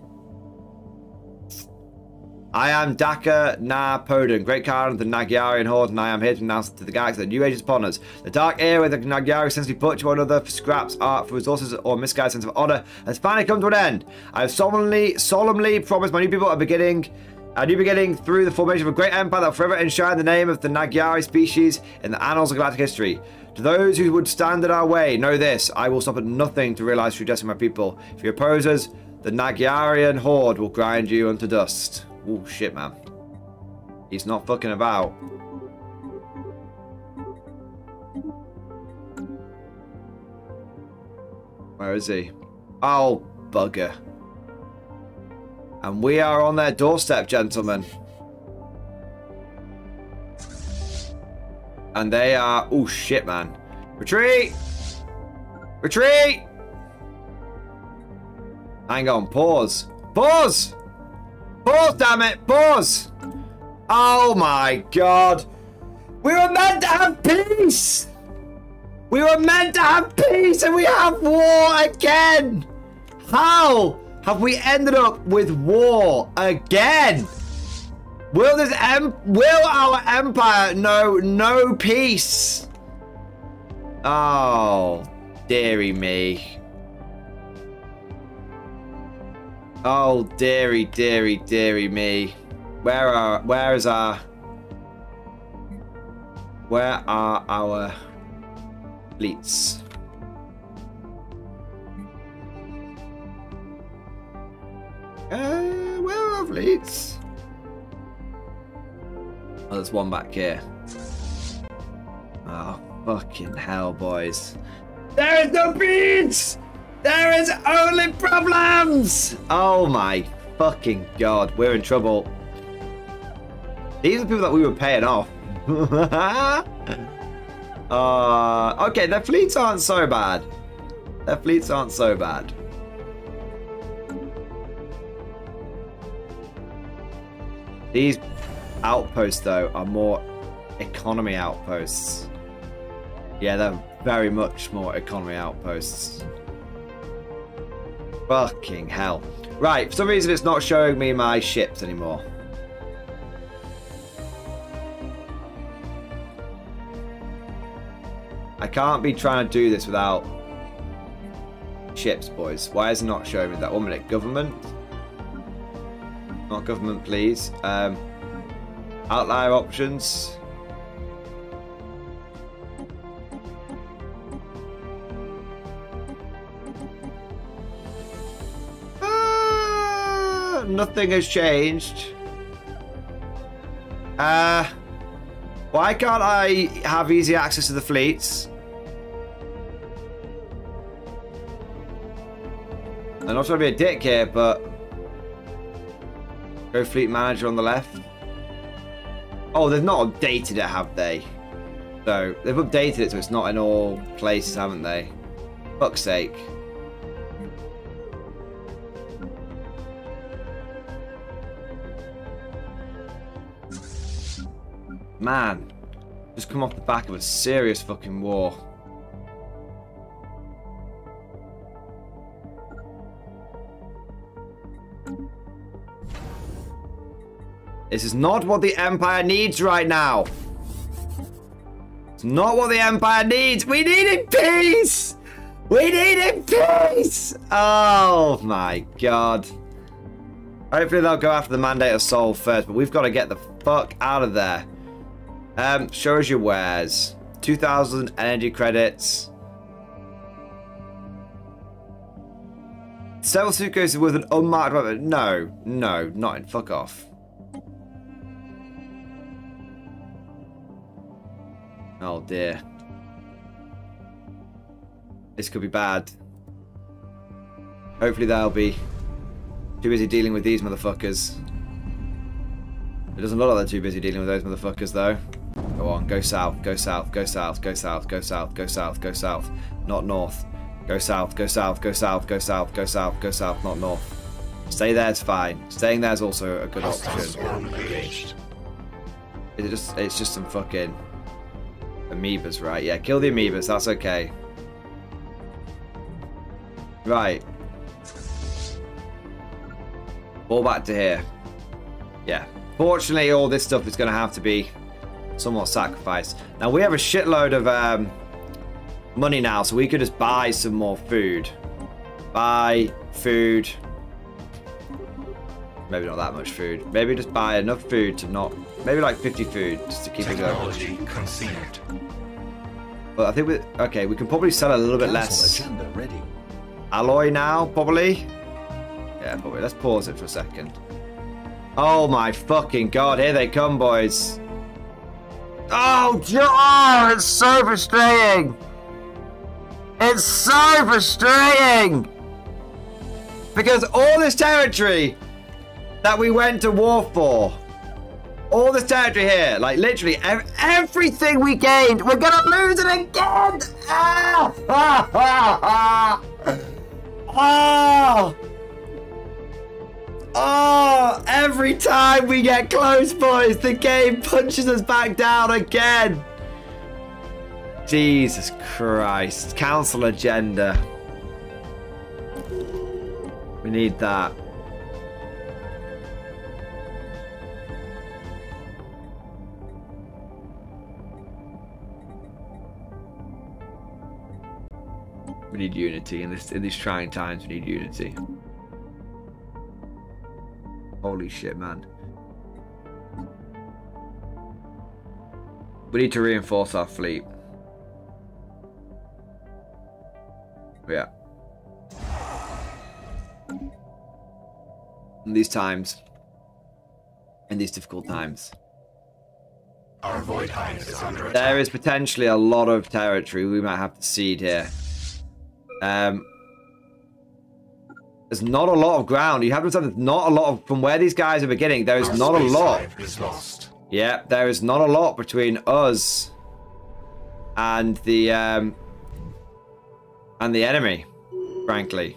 I am Daka Na Poden, Great Khan of the Nagyarian Horde, and I am here to announce to the galaxy that new age is upon us. The dark era where the Nagyari essentially butcher one another for scraps, art, for resources, or misguided sense of honor has finally come to an end. I have solemnly, solemnly promised my new people a beginning, a new beginning through the formation of a great empire that will forever enshrine the name of the Nagyari species in the annals of galactic history. To those who would stand in our way, know this: I will stop at nothing to realize true destiny of my people. If you oppose us, the Nagyarian Horde will grind you unto dust. Oh shit, man. He's not fucking about. Where is he? Oh, bugger. And we are on their doorstep, gentlemen. And they are... Oh shit, man. Retreat! Retreat! Hang on, pause. Pause! Pause, damn it! Pause! Oh my god! We were meant to have peace! We were meant to have peace and we have war again! How have we ended up with war again? Will this em- will our empire know no peace? Oh, dearie me. Oh, dearie, dearie, dearie me. Where are, where is our, where are our fleets? Uh, where are our fleets? Oh, there's one back here. Oh, fucking hell, boys. There is no beats! There is only problems! Oh my fucking god, we're in trouble. These are people that we were paying off. uh, okay, their fleets aren't so bad. Their fleets aren't so bad. These outposts, though, are more economy outposts. Yeah, they're very much more economy outposts. Fucking hell. Right, for some reason it's not showing me my ships anymore. I can't be trying to do this without ships, boys. Why is it not showing me that? One minute. Government? Not government, please. Um, outlier options. Uh, nothing has changed. Uh, why can't I have easy access to the fleets? I'm not trying to be a dick here, but go fleet manager on the left. Oh, they've not updated it, have they? So they've updated it so it's not in all places, haven't they? Fuck's sake. Man, just come off the back of a serious fucking war. This is not what the Empire needs right now. It's not what the Empire needs. We needed peace. We needed peace. Oh my god. Hopefully they'll go after the Mandate of Soul first, but we've got to get the fuck out of there. Um, show us your wares. two thousand energy credits. Several suitcases with an unmarked weapon. No, no, not in. Fuck off. Oh dear. This could be bad. Hopefully they'll be too busy dealing with these motherfuckers. It doesn't look like they're too busy dealing with those motherfuckers though. Go on, go south, go south, go south, go south, go south, go south, go south, not north. Go south, go south, go south, go south, go south, go south, not north. Stay there's fine. Staying there's also a good option. Is it just it's just some fucking amoebas, right? Yeah, kill the amoebas, that's okay. Right. All back to here. Yeah. Fortunately, all this stuff is going to have to be somewhat sacrificed. Now, we have a shitload of um, money now, so we could just buy some more food. Buy food. Maybe not that much food. Maybe just buy enough food to not... Maybe like fifty food, just to keep it going. Conceived. But I think we... Okay, we can probably sell a little bit less. Agenda ready. Alloy now, probably. Yeah, probably. Let's pause it for a second. Oh my fucking god, here they come, boys. Oh, oh, it's so frustrating. It's so frustrating. Because all this territory that we went to war for, all this territory here, like literally ev everything we gained, we're gonna lose it again. Ah, ah, ah, ah. Oh. Oh, every time we get close, boys, the game punches us back down again. Jesus Christ. Council agenda. We need that. We need unity in this in these trying times. We need unity. Holy shit, man. We need to reinforce our fleet. Yeah. in these times. In these difficult times. Our Void Hive is under attack. There is potentially a lot of territory we might have to cede here. Um, there's not a lot of ground. You have to understand there's not a lot of, from where these guys are beginning, there is Our not a space lot. hive is lost. Yeah, there is not a lot between us and the um, and the enemy, frankly.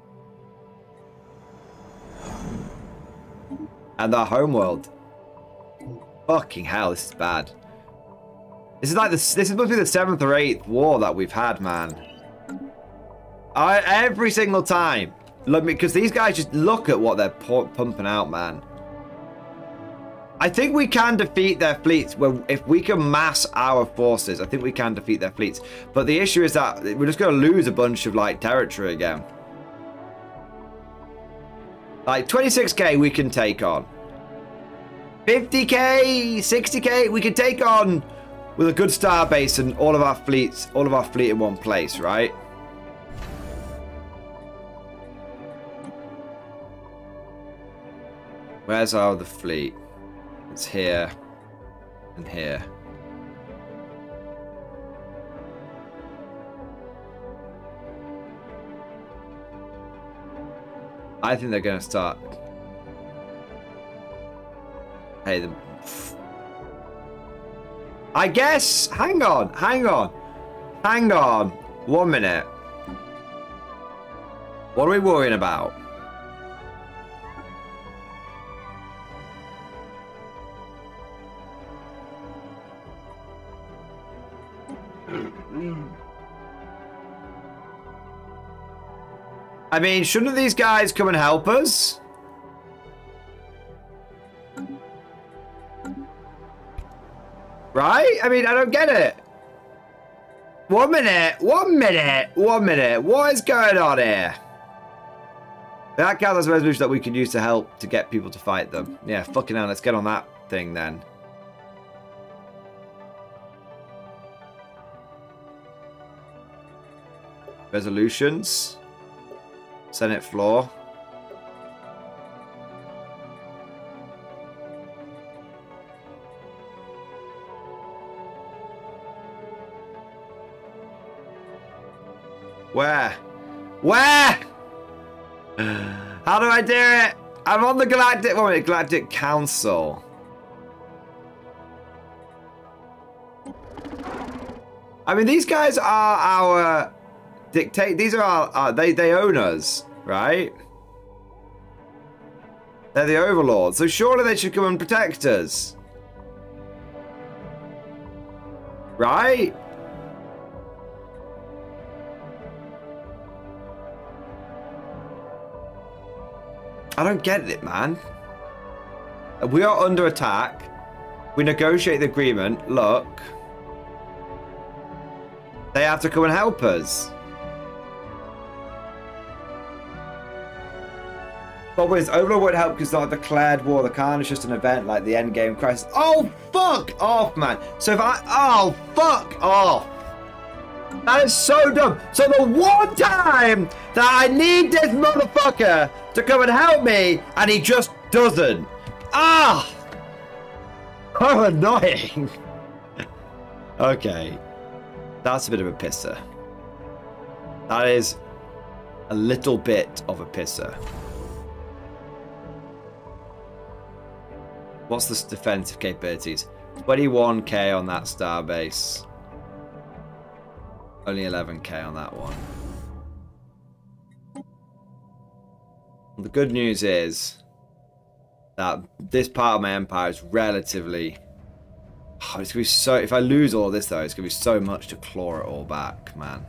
And our homeworld. Fucking hell, this is bad. This is like this. This is supposed to be the seventh or eighth war that we've had, man. I every single time. Look, because these guys just look at what they're pumping out, man. I think we can defeat their fleets if we can mass our forces. I think we can defeat their fleets. But the issue is that we're just going to lose a bunch of like territory again. Like twenty-six K we can take on. fifty K, sixty K we can take on with a good star base and all of our fleets, all of our fleet in one place, right? Where's our other fleet? It's here and here. I think they're going to start. Hey, them. I guess. Hang on, hang on, hang on. One minute. What are we worrying about? I mean, shouldn't these guys come and help us? Right? I mean, I don't get it. One minute, one minute, one minute. What is going on here? That counts as a resolution that we can use to help to get people to fight them. Yeah, fucking hell, let's get on that thing then. Resolutions. Senate floor. Where? Where? How do I do it? I'm on the Galactic, wait a minute, Galactic Council. I mean, these guys are our dictate. These are our, uh, they, they own us, right? They're the overlords, so surely they should come and protect us. Right? I don't get it, man. We are under attack. We negotiate the agreement. Look. They have to come and help us. But with Overlord won't help because it's not a declared war. The Khan is just an event like the Endgame crisis. Oh, fuck off, man. So if I... Oh, fuck off. That is so dumb. So the one time that I need this motherfucker to come and help me, and he just doesn't. Ah! How annoying. Okay. That's a bit of a pisser. That is a little bit of a pisser. What's the defensive capabilities? twenty-one K on that starbase. Only eleven K on that one. The good news is that this part of my empire is relatively... Oh, it's gonna be so... If I lose all this, though, it's gonna be so much to claw it all back, man.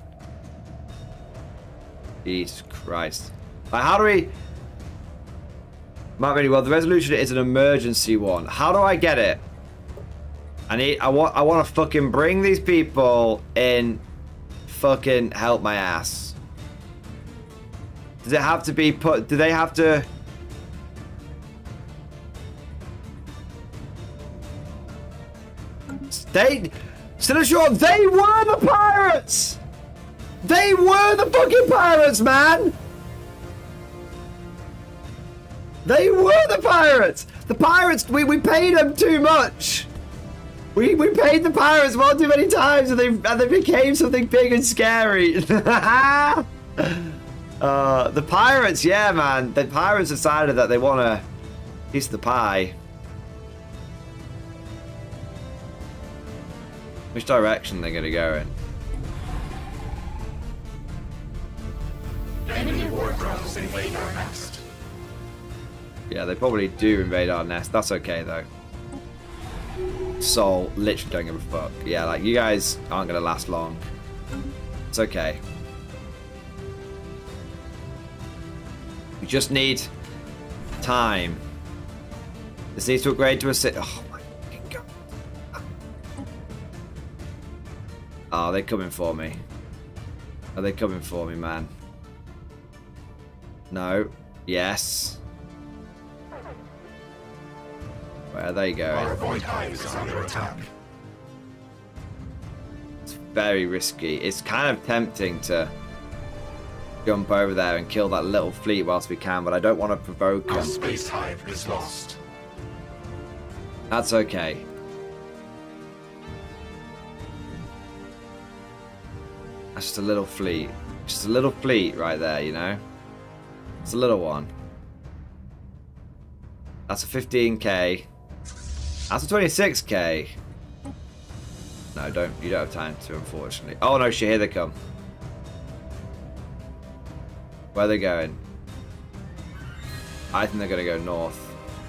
Jesus Christ. Like, how do we... Not really well. The resolution is an emergency one. How do I get it? I need... I want... I want to fucking bring these people in... Fucking help my ass. Does it have to be put... Do they have to... They... Sinashore, they were the pirates! They were the fucking pirates, man! They were the pirates! The pirates, we, we paid them too much! We, we paid the pirates one too many times and they, and they became something big and scary. uh, the pirates, yeah, man. The pirates decided that they want a piece of the pie. Which direction they're going to go in? Enemy war drones invade our nest. Yeah, they probably do invade our nest. That's okay, though. Soul, literally don't give a fuck. Yeah, like, you guys aren't going to last long. It's okay. We just need time. This needs to upgrade to a sit. Oh, my fucking God. Oh, they're coming for me. Are they coming for me, man? No. Yes. Where are they going? Our void hive is under attack. It's very risky. It's kind of tempting to jump over there and kill that little fleet whilst we can, but I don't want to provoke Our them. space hive is lost. That's okay. That's just a little fleet. Just a little fleet right there, you know? It's a little one. That's a fifteen K. That's a twenty-six K. No, don't. You don't have time to, unfortunately. Oh no, shit! Here they come. Where are they going? I think they're gonna go north.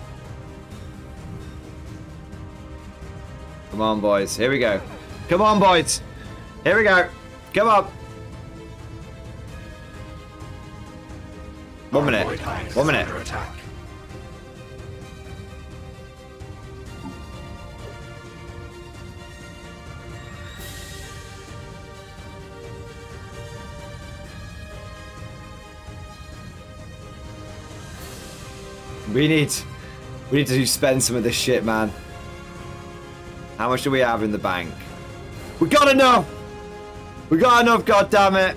Come on, boys. Here we go. Come on, boys. Here we go. Come on. One Our minute. void hive is One minute. under attack. We need, we need to spend some of this shit, man. How much do we have in the bank? We got enough. We got enough. God damn it.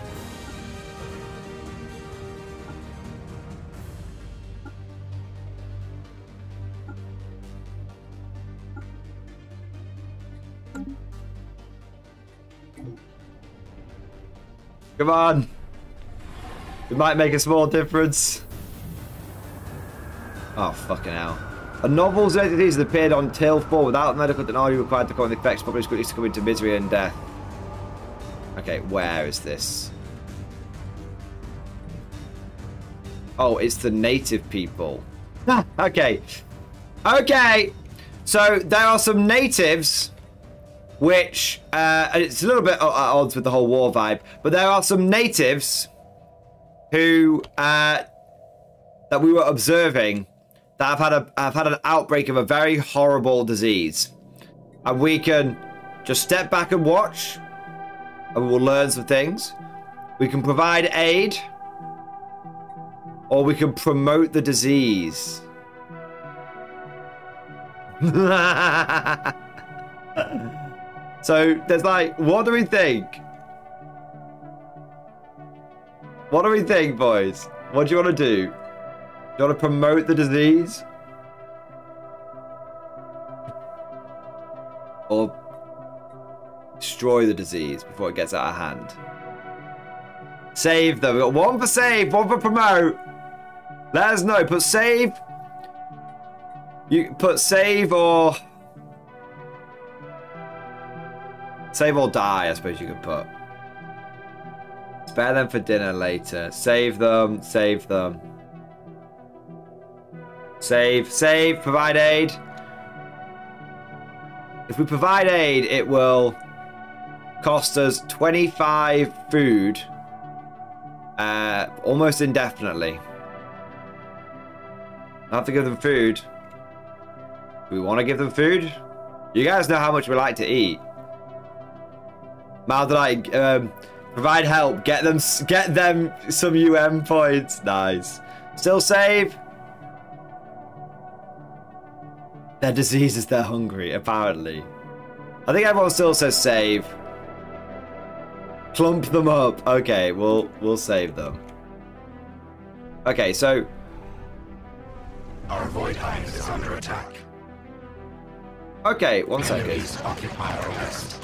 Come on. We might make a small difference. Oh, fucking hell. A novel's entities that appeared on Tail four without medical technology required to cover the effects, probably quickly succumb into misery and death. Okay, where is this? Oh, it's the native people. Okay. Okay. So, there are some natives which, uh, and it's a little bit at odds with the whole war vibe, but there are some natives who, uh, that we were observing that have had a have had an outbreak of a very horrible disease, and we can just step back and watch, and we will learn some things. We can provide aid, or we can promote the disease. So there's like, what do we think? What do we think, boys? What do you want to do? Do you want to promote the disease? Or destroy the disease before it gets out of hand? Save them. We've got one for save, one for promote. Let us know. Put save. You put save or... Save or die, I suppose you could put. Spare them for dinner later. Save them. Save them. Save, save, provide aid. If we provide aid, it will cost us twenty-five food uh, almost indefinitely. I have to give them food. Do we want to give them food? You guys know how much we like to eat. Maldonite, um, provide help. Get them, get them some U M points. Nice. Still save. Their disease is they're hungry, apparently. I think everyone still says save. Clump them up. Okay, we'll we'll save them. Okay, so Our void hive is under attack. Okay, one second. Enemies occupy our west.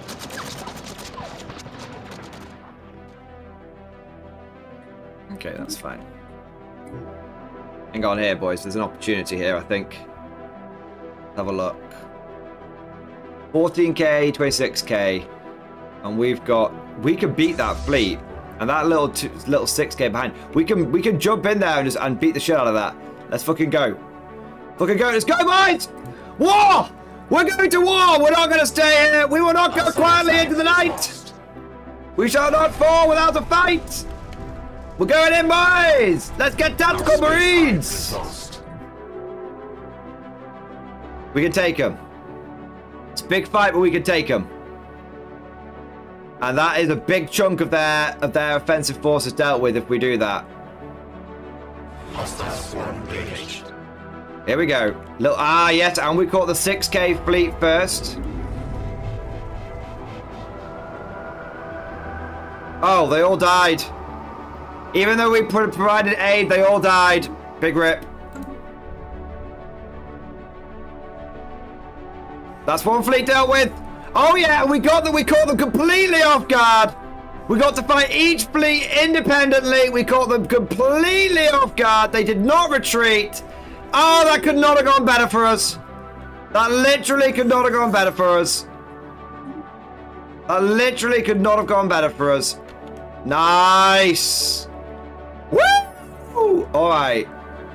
Okay, that's fine. Hang on here, boys. There's an opportunity here, I think. Have a look. fourteen K, twenty-six K. And we've got... We can beat that fleet. And that little two, little six K behind. We can we can jump in there and just and beat the shit out of that. Let's fucking go. Fucking go. Let's go, boys! War! We're going to war! We're not going to stay here! We will not go quietly into the night! We shall not fall without a fight! We're going in, boys! Let's get tactical marines! We can take them. It's a big fight, but we can take them. And that is a big chunk of their of their offensive forces dealt with if we do that. Hostile swarm engaged. Here we go. Little, ah, yes, and we caught the six K fleet first. Oh, they all died. Even though we put, provided aid, they all died. Big rip. That's one fleet dealt with. Oh yeah, we got them. We caught them completely off guard. We got to fight each fleet independently. We caught them completely off guard. They did not retreat. Oh, that could not have gone better for us. That literally could not have gone better for us. That literally could not have gone better for us. Nice. Woo! All right.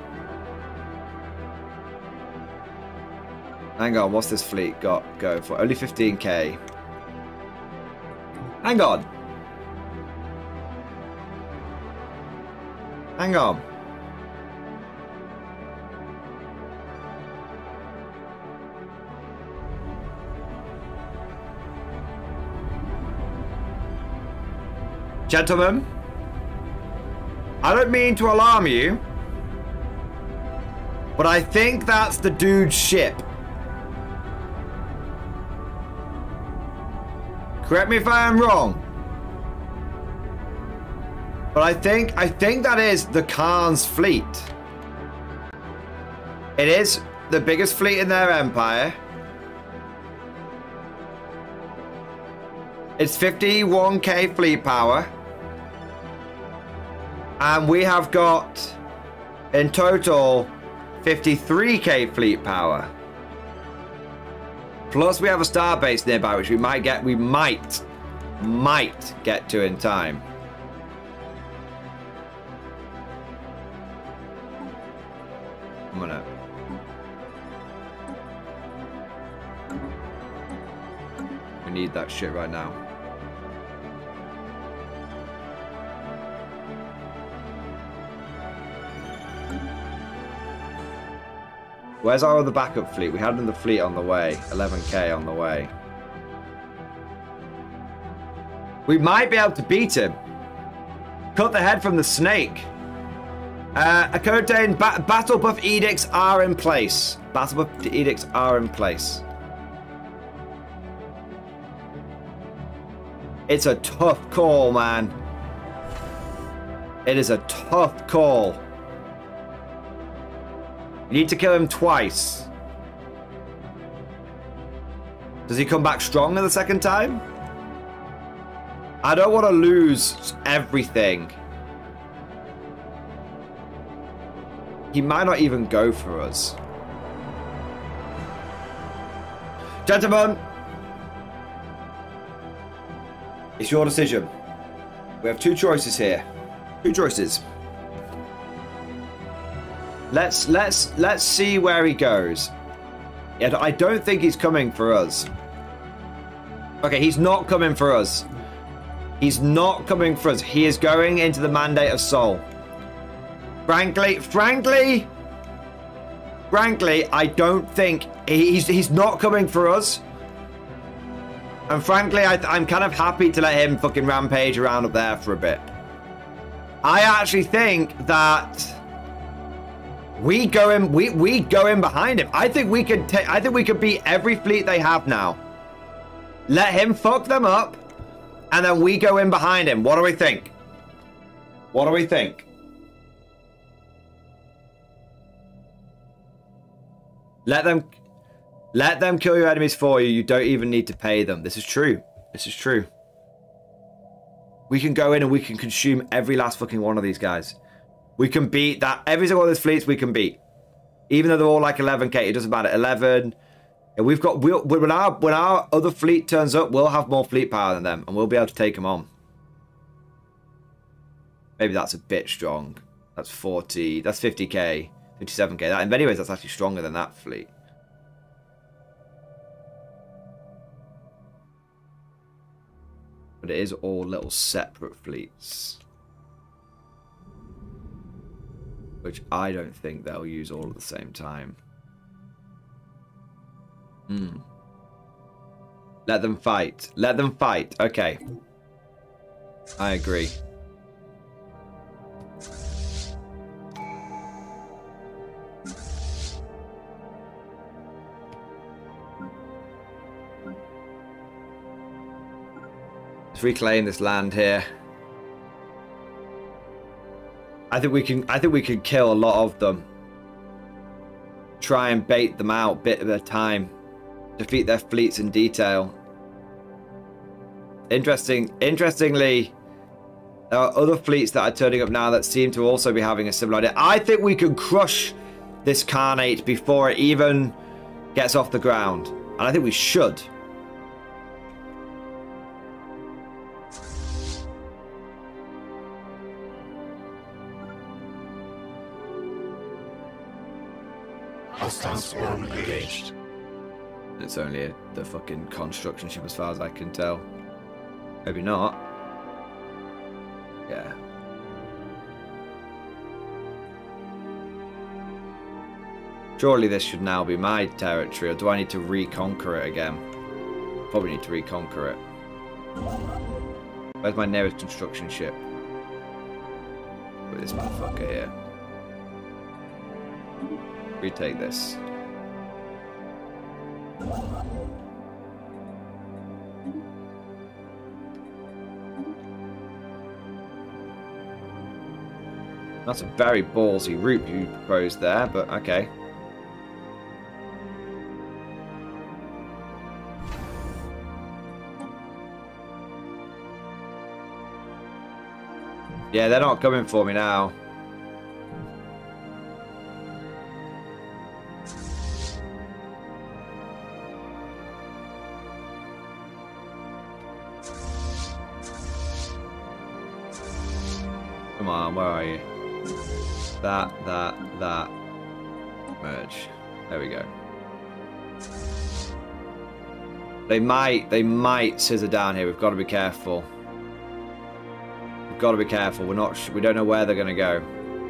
Hang on, what's this fleet got going for? Only fifteen K. Hang on. Hang on. Gentlemen, I don't mean to alarm you, but I think that's the dude's ship. Correct me if I am wrong, but I think I think that is the Khan's fleet. It is the biggest fleet in their empire. It's fifty-one K fleet power, and we have got in total fifty-three K fleet power. Plus, we have a star base nearby, which we might get. We might, might get to in time. I'm gonna. We need that shit right now. Where's our other backup fleet? We had another fleet on the way. eleven K on the way. We might be able to beat him. Cut the head from the snake. Uh, a code saying ba battle buff edicts are in place. Battle buff edicts are in place. It's a tough call, man. It is a tough call. You need to kill him twice. Does he come back stronger the second time? I don't want to lose everything. He might not even go for us. Gentlemen, it's your decision. We have two choices here. Two choices. Let's let's let's see where he goes. Yeah, I don't think he's coming for us. Okay, he's not coming for us. He's not coming for us. He is going into the Mandate of Sol. Frankly, frankly, frankly, I don't think he's he's not coming for us. And frankly, I, I'm kind of happy to let him fucking rampage around up there for a bit. I actually think that. We go in. We we go in behind him. I think we could take. I think we could beat every fleet they have now. Let him fuck them up, and then we go in behind him. What do we think? What do we think? Let them, let them kill your enemies for you. You don't even need to pay them. This is true. This is true. We can go in and we can consume every last fucking one of these guys. We can beat that. Every single one of those fleets we can beat. Even though they're all like eleven K, it doesn't matter. eleven. And we've got, we'll, when, our, when our other fleet turns up, we'll have more fleet power than them. And we'll be able to take them on. Maybe that's a bit strong. That's forty. That's fifty K. fifty-seven K. That, in many ways, that's actually stronger than that fleet. But it is all little separate fleets. Which I don't think they'll use all at the same time. Hmm. Let them fight. Let them fight. Okay. I agree. Let's reclaim this land here. I think we can I think we can kill a lot of them. Try and bait them out bit at a time. Defeat their fleets in detail. Interesting interestingly, there are other fleets that are turning up now that seem to also be having a similar idea. I think we can crush this Carnate before it even gets off the ground. And I think we should. Hostile swarm engaged. It's only a, the fucking construction ship as far as I can tell. Maybe not. Yeah. Surely this should now be my territory, or do I need to reconquer it again? Probably need to reconquer it. Where's my nearest construction ship? Put this motherfucker here. Retake this. That's a very ballsy route you proposed there, but okay. Yeah, they're not coming for me now. Come on, where are you? That, that, that. Merge. There we go. They might, they might scissor down here. We've got to be careful. We've got to be careful. We're not, we don't know where they're going to go.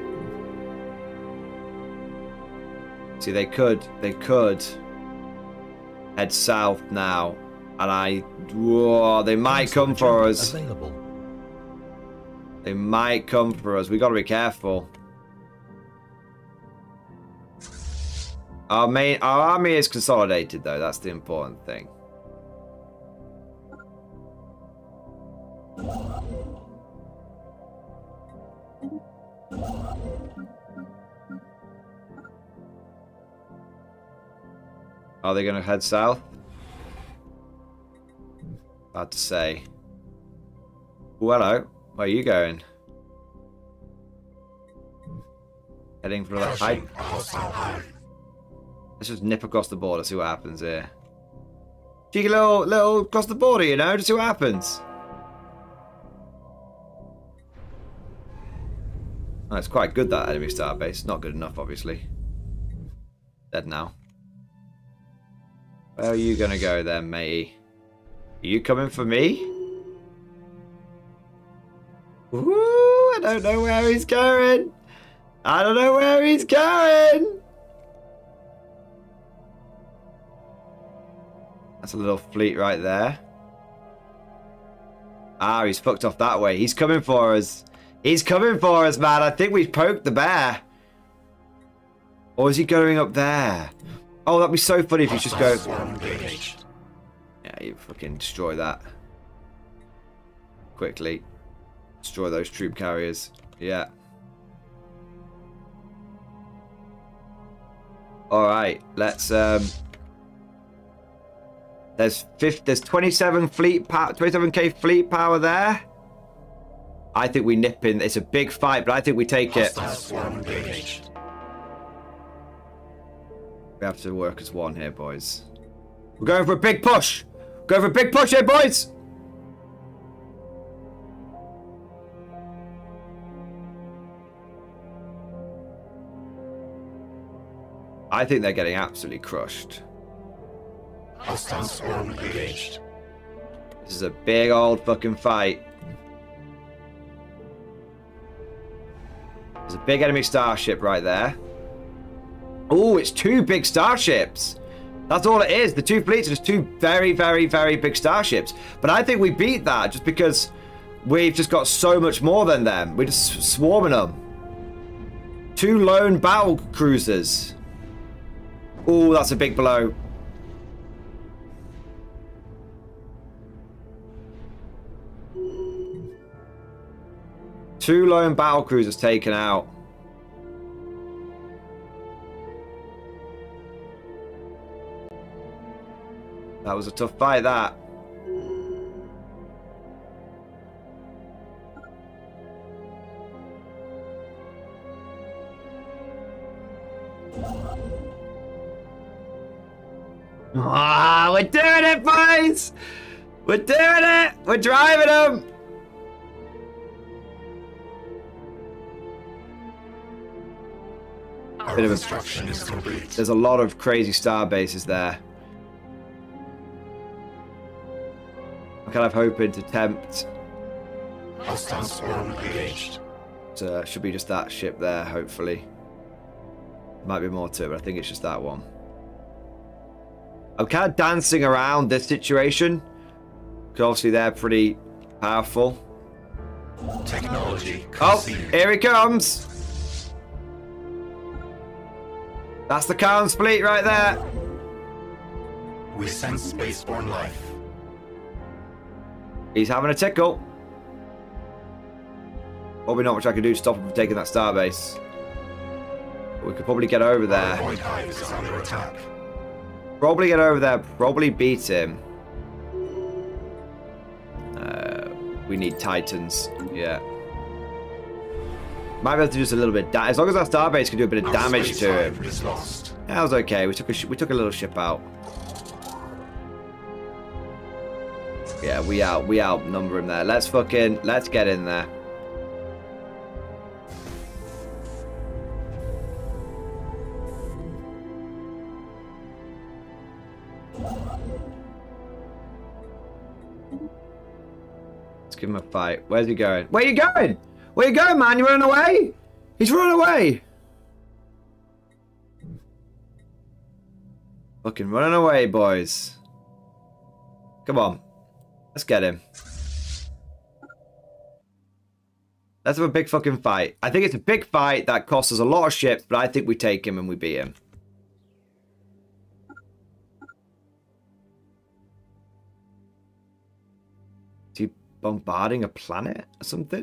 See, they could, they could head south now. And I, whoa, they might come for us. Available. They might come for us. We got to be careful. Our main, our army is consolidated, though. That's the important thing. Are they going to head south? Hard to say. Oh, hello. Where are you going? Heading for another height. Let's just nip across the border, see what happens here. Cheeky little, little across the border, you know, to see what happens. Oh, it's quite good, that enemy starbase. Not good enough, obviously. Dead now. Where are you going to go then, matey? Are you coming for me? Ooh, I don't know where he's going. I don't know where he's going. That's a little fleet right there. Ah, he's fucked off that way. He's coming for us. He's coming for us, man. I think we've poked the bear. Or is he going up there? Oh, that'd be so funny if you just go... Yeah, you fucking destroy that. Quickly. Destroy those troop carriers. Yeah. All right, let's. Um, there's fifty, There's twenty-seven fleet power, twenty-seven K fleet power there. I think we nip in. It's a big fight, but I think we take it. We have to work as one here, boys. We're going for a big push. Going for a big push here, boys. I think they're getting absolutely crushed. Hostile swarm engaged. This is a big old fucking fight. There's a big enemy starship right there. Oh, it's two big starships. That's all it is. The two fleets are just two very, very, very big starships. But I think we beat that just because we've just got so much more than them. We're just swarming them. Two lone battle cruisers. Oh, that's a big blow. Two lone battle cruisers taken out. That was a tough fight, that. Ah, we're doing it, boys! We're doing it! We're driving them! Our construction is complete. There's a lot of crazy star bases there. I'm kind of hoping to tempt. Hostile swarm engaged. So should be just that ship there, hopefully. Might be more to it, but I think it's just that one. I'm kind of dancing around this situation, because obviously they're pretty powerful. Technology. Oh, conceived. here he comes. That's the Khan's fleet right there. We sense spaceborne life. He's having a tickle. Probably not much I can do to stop him from taking that starbase. But we could probably get over there. Point hive is under attack. Probably get over there. Probably beat him. Uh, we need Titans. Yeah. Might be able to do just a little bit. As long as our starbase can do a bit of damage to him. Is lost. That was okay. We took a sh we took a little ship out. Yeah, we out we outnumber him there. Let's fucking let's get in there. Let's give him a fight. Where's he going? Where are you going? Where you going, man? You running away? He's running away. Fucking running away, boys. Come on. Let's get him. Let's have a big fucking fight. I think it's a big fight that costs us a lot of ships, but I think we take him and we beat him. Is he bombarding a planet or something?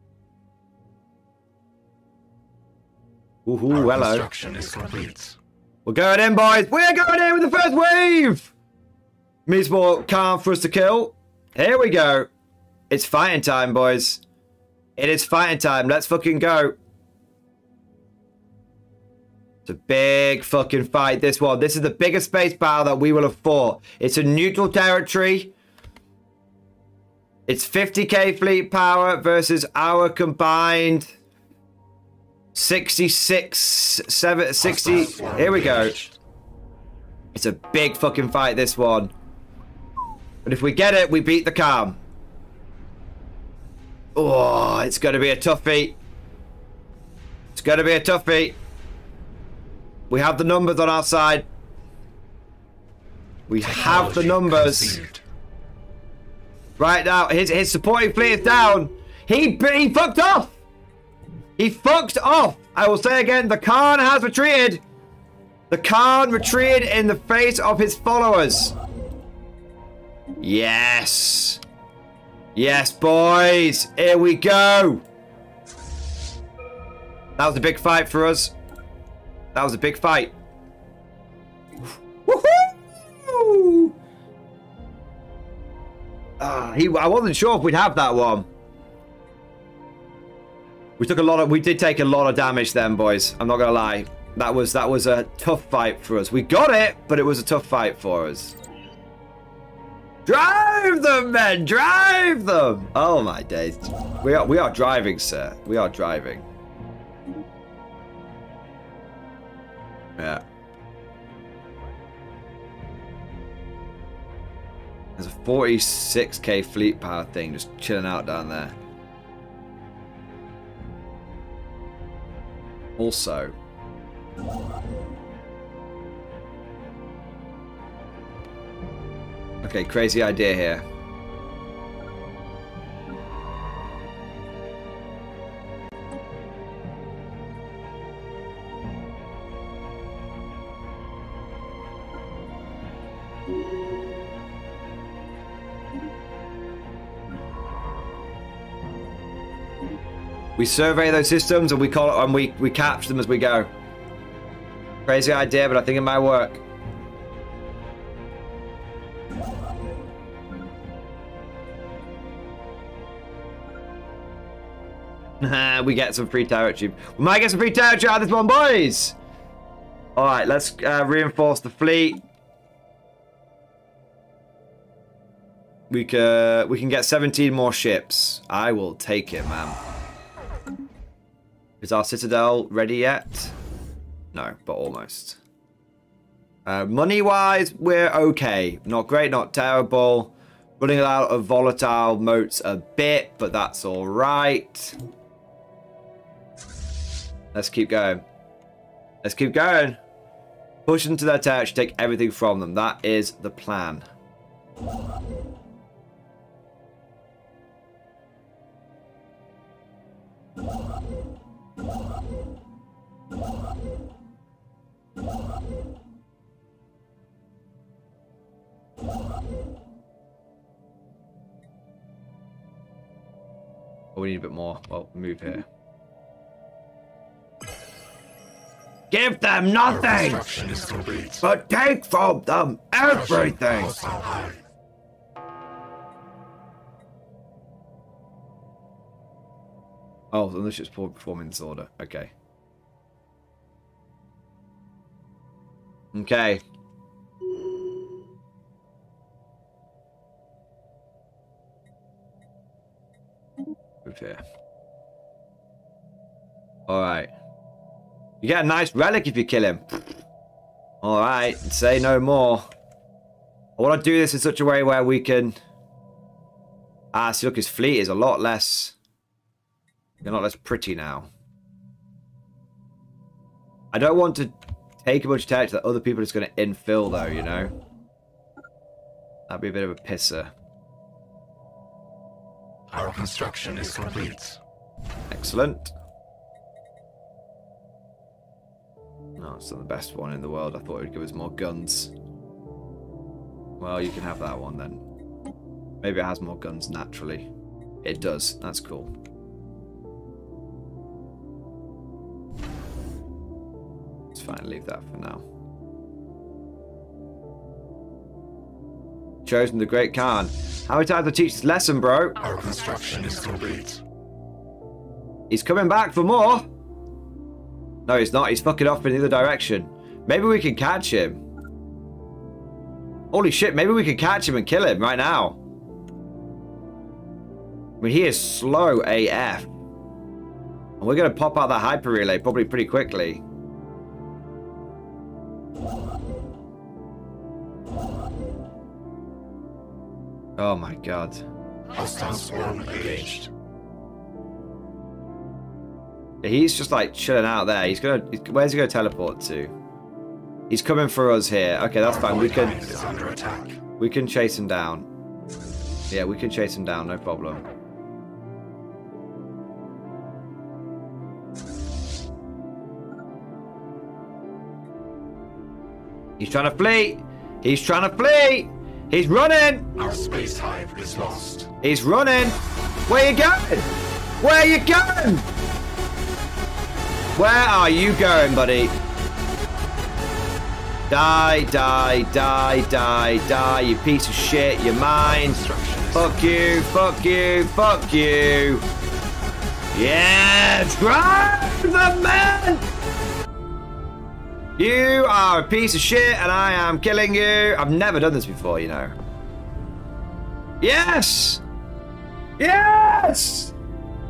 Ooh, Our hello. construction is complete. We're going in, boys. We're going in with the first wave. Means more calm for us to kill. Here we go. It's fighting time, boys. It is fighting time. Let's fucking go. It's a big fucking fight, this one. This is the biggest space battle that we will have fought. It's a neutral territory. It's fifty K fleet power versus our combined sixty-six, seven, sixty. Here we go. It's a big fucking fight, this one. But if we get it, we beat the calm. Oh, it's going to be a toughie. It's going to be a toughie. We have the numbers on our side. We have the numbers. Conceived. Right now, his, his supporting fleet is down. He, he fucked off. He fucked off. I will say again, the Khan has retreated. The Khan retreated in the face of his followers. Yes. Yes, boys. Here we go. That was a big fight for us. That was a big fight. Uh, he, I wasn't sure if we'd have that one. We took a lot of, we did take a lot of damage then, boys. I'm not gonna lie. That was that was a tough fight for us. We got it, but it was a tough fight for us. Drive them, men! Drive them! Oh my days. We are we are driving, sir. We are driving. Yeah. There's a forty-six K fleet power thing just chilling out down there. Also, okay, crazy idea here. We survey those systems and we call it and we we capture them as we go. Crazy idea, but I think it might work. We get some free territory. We might get some free territory out of this one, boys. All right, let's uh, reinforce the fleet. We can we can get seventeen more ships. I will take it, man. Is our citadel ready yet? No, but almost. Uh, money-wise, we're okay. Not great, not terrible. Running out of volatile motes a bit, but that's all right. Let's keep going. Let's keep going. Push into their territory, take everything from them. That is the plan. Oh, we need a bit more. Well, move here. Give them nothing, but take from them everything. Oh, the ship's performing this order. Okay. Okay. Move here. All right. You get a nice relic if you kill him. All right. Say no more. I want to do this in such a way where we can. Ah, see, look, his fleet is a lot less. A lot less pretty now. I don't want to take a bunch of territory that other people are just going to infill, though, you know? That'd be a bit of a pisser. Our construction is complete. Excellent. No, it's not the best one in the world. I thought it would give us more guns. Well, you can have that one then. Maybe it has more guns naturally. It does. That's cool. It's fine. Leave that for now. Chosen the Great Khan. How many times have I teach this lesson, bro? Our construction is complete. He's coming back for more. No, he's not. He's fucking off in the other direction. Maybe we can catch him. Holy shit, maybe we can catch him and kill him right now. I mean, he is slow A F. And we're going to pop out that hyper relay probably pretty quickly. Oh my god. Hostile swarm engaged. He's just like chilling out there. He's gonna. Where's he gonna teleport to? He's coming for us here. Okay, that's fine. We can. Is under attack. We can chase him down. Yeah, we can chase him down. No problem. He's trying to flee. He's trying to flee. He's running. Our space hive is lost. He's running. Where you going? Where you going? Where are you going, buddy? Die, die, die, die, die, you piece of shit. You're mine. Fuck you, fuck you, fuck you. Yeah, drive the man! You are a piece of shit and I am killing you. I've never done this before, you know. Yes! Yes!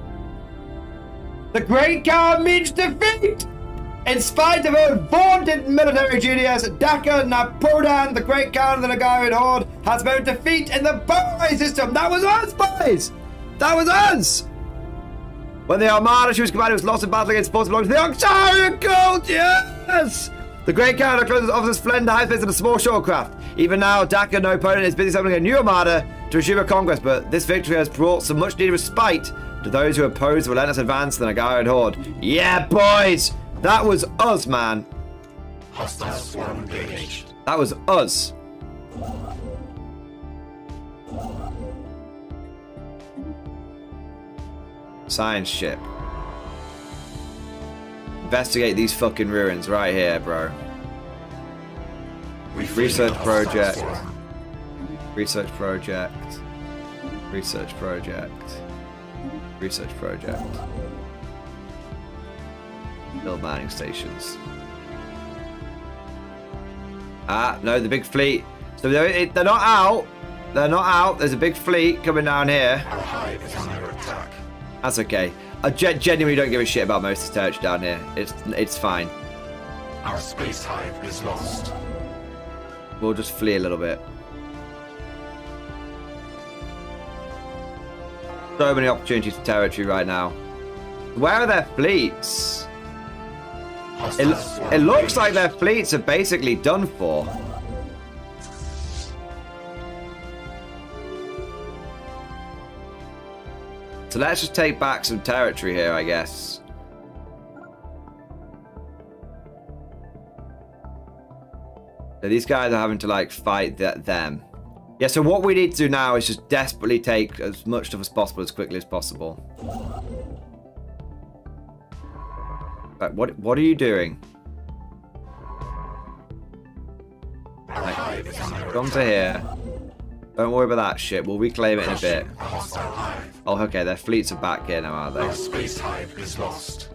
The Great Khan meets defeat! In spite of her vaunted military genius, Daka Napodan, the Great Khan of the Nagarian Horde, has found defeat in the bow system. That was us, boys! That was us! When the Armada she was commanded was lost in battle against forces belonging to the Octarian cult, yes! The Great Khan of the officers fled into high space in a small shuttlecraft. Even now, Daka, no opponent, is busy summoning a new Armada to resume her conquest, but this victory has brought some much needed respite to those who oppose the relentless advance of the Nagarian Horde. Yeah, boys! That was us, man. Hostile swarm engaged. That was us. Science ship. Investigate these fucking ruins right here, bro. Research project. Research project. Research project. Research project. Build mining stations. Ah, no, the big fleet. So they're, they're not out. They're not out. There's a big fleet coming down here. Our hive is under attack. That's okay. I gen genuinely don't give a shit about most of the territory down here. It's it's fine. Our space hive is lost. We'll just flee a little bit. So many opportunities for territory right now. Where are their fleets? It, it looks like their fleets are basically done for. So let's just take back some territory here, I guess. So these guys are having to like fight th them. Yeah, so what we need to do now is just desperately take as much stuff as possible as quickly as possible. Right, what what are you doing? Like, come to here. Don't worry about that shit. We'll reclaim it in a bit. Oh, okay. Their fleets are back here now, are they? Our space hive is lost.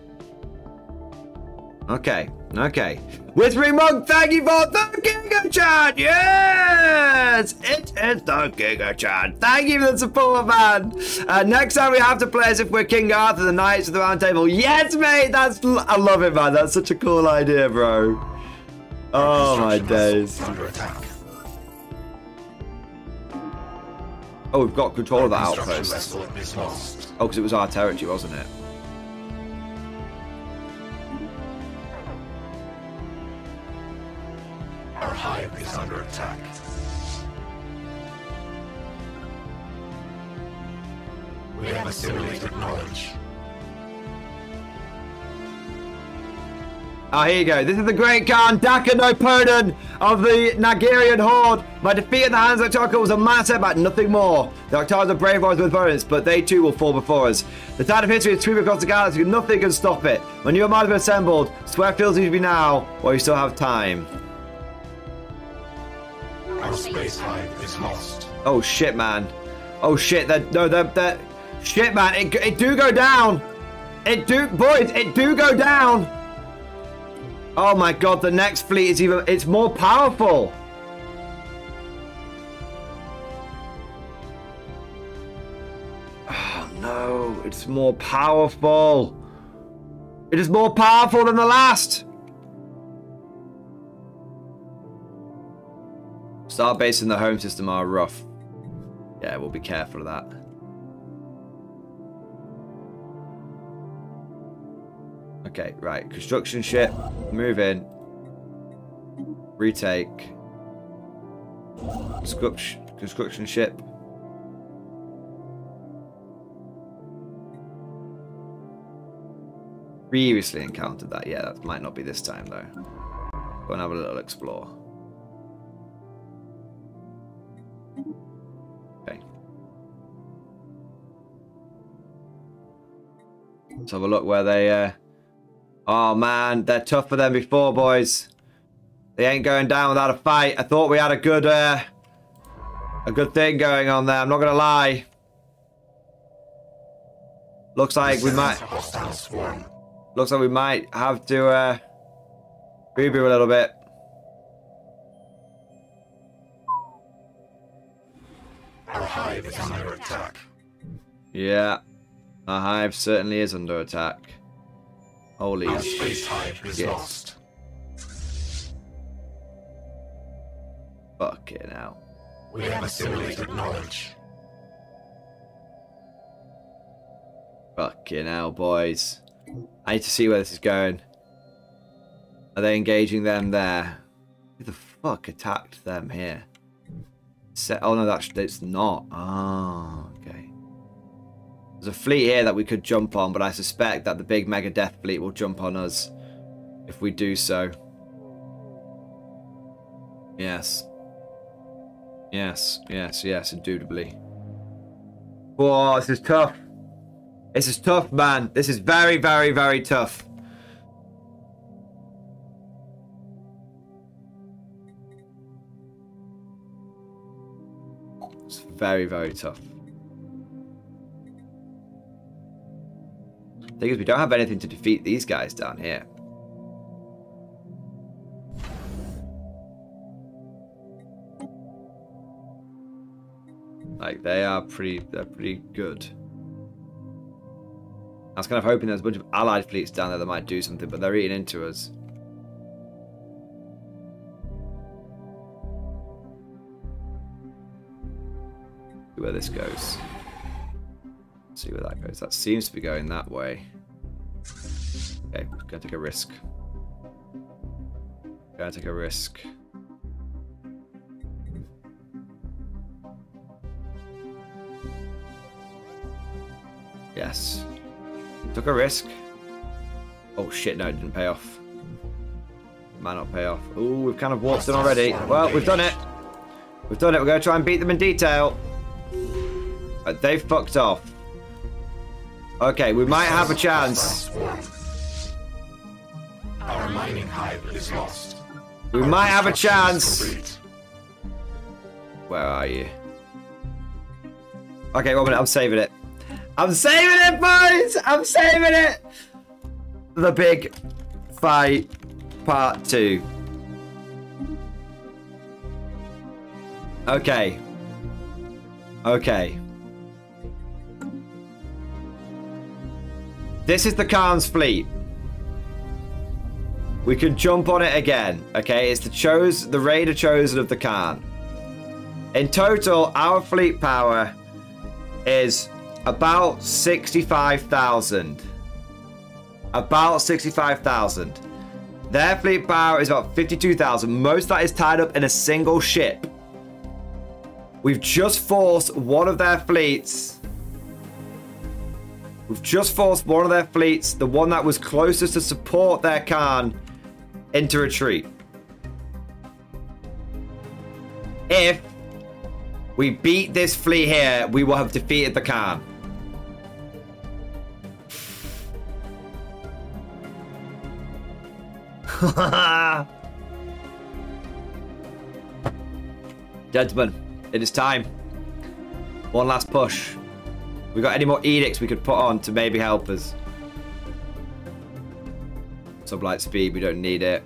Okay. Okay. Whispering Monk, thank you for the Giga Chat. Yes, it is the Giga Chat. Thank you for the support, man. Uh, next time we have to play as if we're King Arthur, the Knights of the Round Table. Yes, mate. That's I love it, man. That's such a cool idea, bro. Oh my days. Under attack. Oh, we've got control of that outpost. Vessel is lost. Oh, because it was our territory, wasn't it? Our hive is under attack. We have assimilated knowledge. Oh, here you go. This is the Great Khan, Daka no Perdan of the Nagarian Horde. My defeat in the hands of Octarian was a minor setback, nothing more. The Octarians are brave warriors with opponents, but they too will fall before us. The tide of history is sweeping across the galaxy, nothing can stop it. When your mind is assembled, swear feels you to be now, while you still have time. Our space hive is lost. Oh shit, man. Oh shit, that no, that that shit, man. It it do go down. It do, boys. It do go down. Oh my god, the next fleet is even, it's more powerful. Oh no, it's more powerful. It is more powerful than the last. Starbase and the home system are rough. Yeah, we'll be careful of that. Okay, right. Construction ship. Move in. Retake. Construction, construction ship. Previously encountered that. Yeah, that might not be this time, though. Go and have a little explore. Okay. Let's have a look where they... Uh... Oh man, they're tougher than before, boys. They ain't going down without a fight. I thought we had a good, uh, a good thing going on there. I'm not gonna lie. Looks like we might. Looks like we might have to uh, reboot a little bit. Our hive is under attack. Yeah, our hive certainly is under attack. Holy Our space hive is shit. lost. Fucking hell. We have assimilated knowledge. Fucking hell, boys. I need to see where this is going. Are they engaging them there? Who the fuck attacked them here? Se oh no, that's it's not. Ah, oh, okay. There's a fleet here that we could jump on, but I suspect that the big mega death fleet will jump on us if we do so. Yes. Yes, yes, yes, indubitably. Whoa, this is tough. This is tough, man. This is very, very, very tough. It's very, very tough. The thing is, we don't have anything to defeat these guys down here. Like, they are pretty, they're pretty good. I was kind of hoping there's a bunch of allied fleets down there that might do something, but they're eating into us. See where this goes. See where that goes. That seems to be going that way. Okay, gonna take a risk. Gonna take a risk. Yes. Took a risk. Oh shit, no, it didn't pay off. It might not pay off. Ooh, we've kind of walked in already. Well, we've done it. We've done it. We're going to try and beat them in detail. But they've fucked off. Okay, we might have a chance. Our mining hive is lost. We might have a chance. Where are you? Okay, one minute. I'm saving it. I'm saving it, boys! I'm saving it! The big fight, part two. Okay. Okay. This is the Khan's fleet. We can jump on it again. Okay, it's the chose, the Raider Chosen of the Khan. In total, our fleet power is about sixty-five thousand. About sixty-five thousand. Their fleet power is about fifty-two thousand. Most of that is tied up in a single ship. We've just forced one of their fleets. We've just forced one of their fleets, the one that was closest to support their Khan, into retreat. If we beat this fleet here, we will have defeated the Khan. Gentlemen, it is time. One last push. We got any more edicts we could put on to maybe help us? Sublight speed, we don't need it.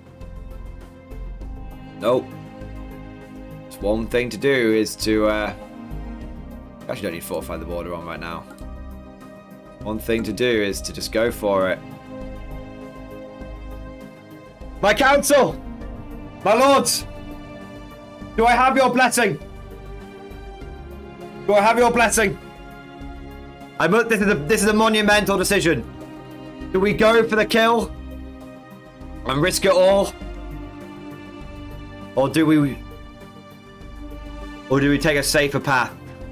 Nope. Just one thing to do is to uh actually don't need to fortify the border on right now. One thing to do is to just go for it. My council! My lords! Do I have your blessing? Do I have your blessing? I must, this is a this is a monumental decision. Do we go for the kill and risk it all? Or do we Or do we take a safer path?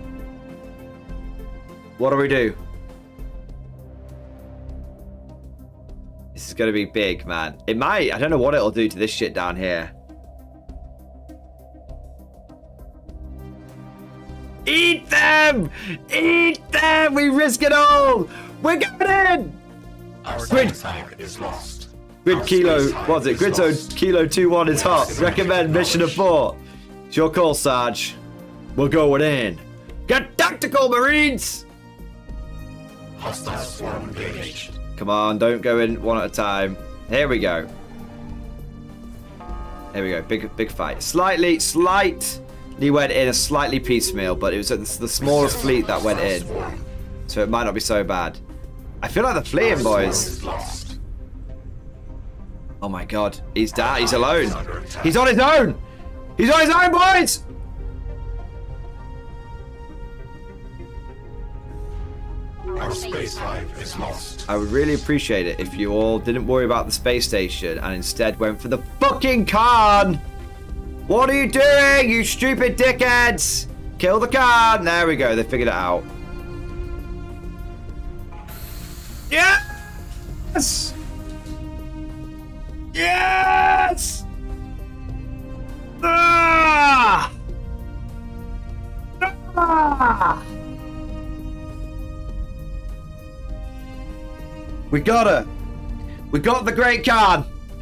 What do we do? This is gonna be big, man. It might. I don't know what it'll do to this shit down here. Eat them! Eat them! We risk it all! We're going in! Our Grid, tank is lost. grid Our kilo, space hive what's it? is Grid zone lost. kilo two one is hot. Assimilated Recommend mission knowledge. abort. It's your call, Sarge. We're going in. Get tactical, Marines! Hostile swarm engaged. Come on, don't go in one at a time. Here we go. Here we go. Big, big fight. Slightly, slightly went in a slightly piecemeal, but it was the smallest fleet that went in, so it might not be so bad. I feel like they're fleeing, boys. Oh my god, he's down. He's alone. He's on his own. He's on his own, boys. Our space hive is lost. I would really appreciate it if you all didn't worry about the space station and instead went for the fucking Khan. What are you doing, you stupid dickheads? Kill the Khan. There we go. They figured it out. Yes! Yes! Ah! Ah! We got her. We got the Great Khan.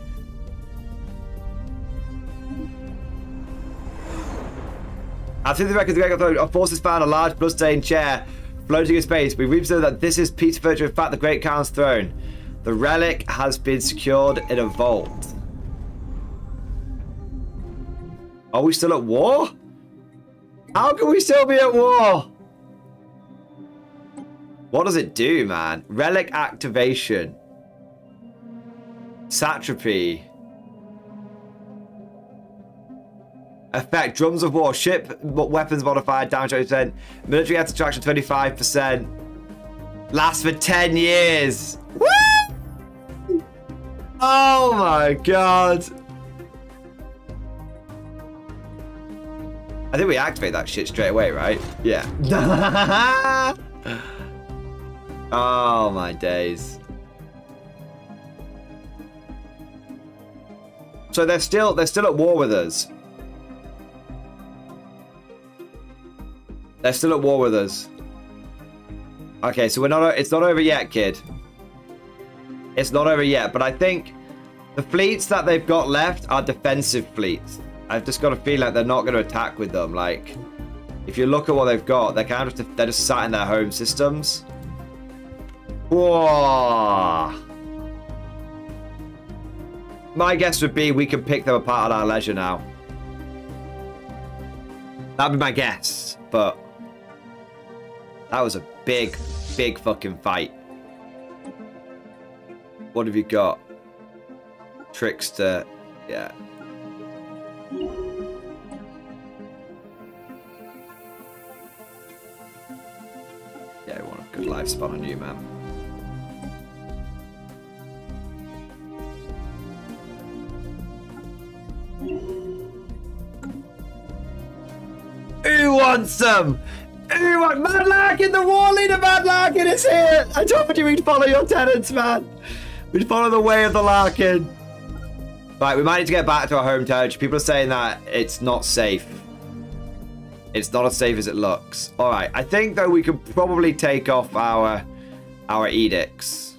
After the record, the Great Khan, our forces found a large bloodstained chair floating in space. We reasoned that this is Peter Virtue, in fact, the Great Khan's throne. The relic has been secured in a vault. Are we still at war? How can we still be at war? What does it do, man? Relic activation. Satrapy. Effect. Drums of war. Ship weapons modified. Damage twenty percent. Military attraction twenty-five percent. Lasts for ten years. Woo! Oh my god. I think we activate that shit straight away, right? Yeah. Oh my days. So they're still they're still at war with us. They're still at war with us. Okay, so we're not it's not over yet, kid. It's not over yet, but I think the fleets that they've got left are defensive fleets. I've just got a feeling like they're not going to attack with them. Like, if you look at what they've got, they're kind of just, they're just sat in their home systems. Whoa. My guess would be we can pick them apart at our leisure now. That'd be my guess, but that was a big, big fucking fight. What have you got? Trickster, yeah. Yeah, we want a good lifespan on you, man. Who wants some? Who wants? Mad Larkin, the war leader, Mad Larkin is here! I told you we'd follow your tenants, man. We'd follow the way of the Larkin. Right, we might need to get back to our home territory. People are saying that it's not safe. It's not as safe as it looks. Alright, I think, though, we could probably take off our, our edicts.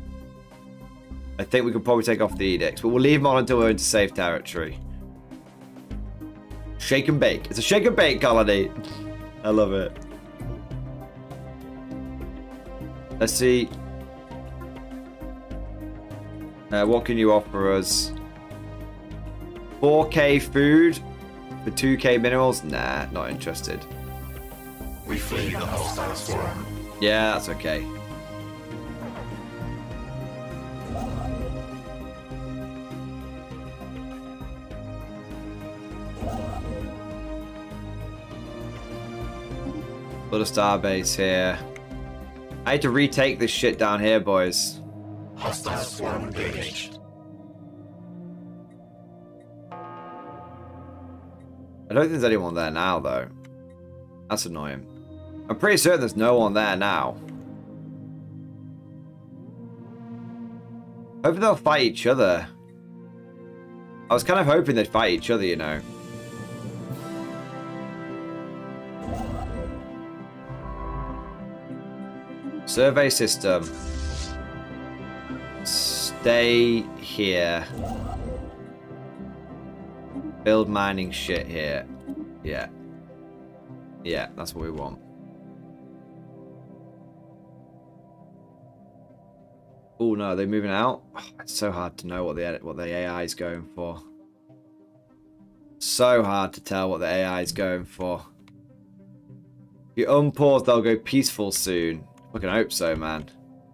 I think we could probably take off the edicts, but we'll leave them on until we're into safe territory. Shake and bake. It's a shake and bake colony. I love it. Let's see. Uh, what can you offer us? four K food for two K minerals? Nah, not interested. We flee the hostile swarm. Yeah, that's okay. Put a star base here. I need to retake this shit down here, boys. Hostile swarm engaged. I don't think there's anyone there now, though. That's annoying. I'm pretty certain there's no one there now. Hoping they'll fight each other. I was kind of hoping they'd fight each other, you know. Survey system. Stay here. Build mining shit here. Yeah. Yeah, that's what we want. Oh no, they're moving out. Oh, it's so hard to know what the what the A I is going for. So hard to tell what the A I is going for. If you unpause, they'll go peaceful soon. Fucking hope so, man.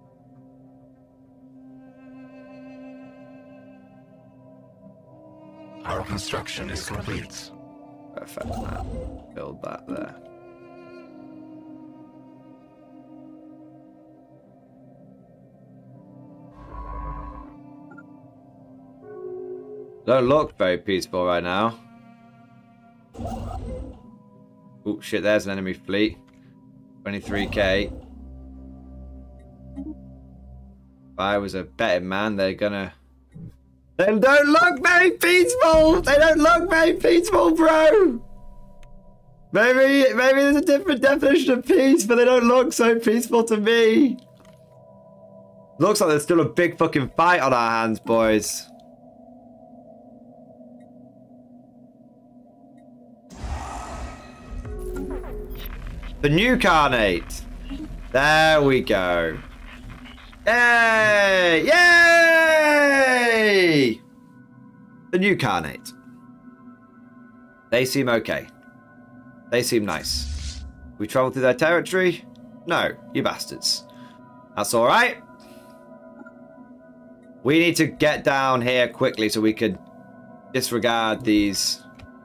Our construction is complete. Perfect, man. Build that there. Don't look very peaceful right now. Oh shit, there's an enemy fleet. twenty-three K. If I was a betting man, they're gonna... They don't look very peaceful! They don't look very peaceful, bro! Maybe, maybe there's a different definition of peace, but they don't look so peaceful to me. Looks like there's still a big fucking fight on our hands, boys. The new Carnate. There we go. Yay! Yay! The new Carnate. They seem okay. They seem nice. We travel through their territory? No, you bastards. That's alright. We need to get down here quickly so we can disregard these.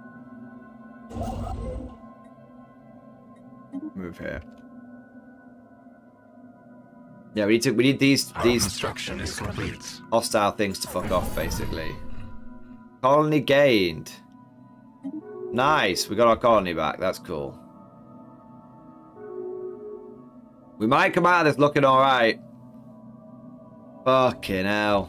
Move here. Yeah, we need to. We need these Our these construction is complete. hostile things to fuck off, basically. Colony gained. Nice, we got our colony back. That's cool. We might come out of this looking all right. Fucking hell.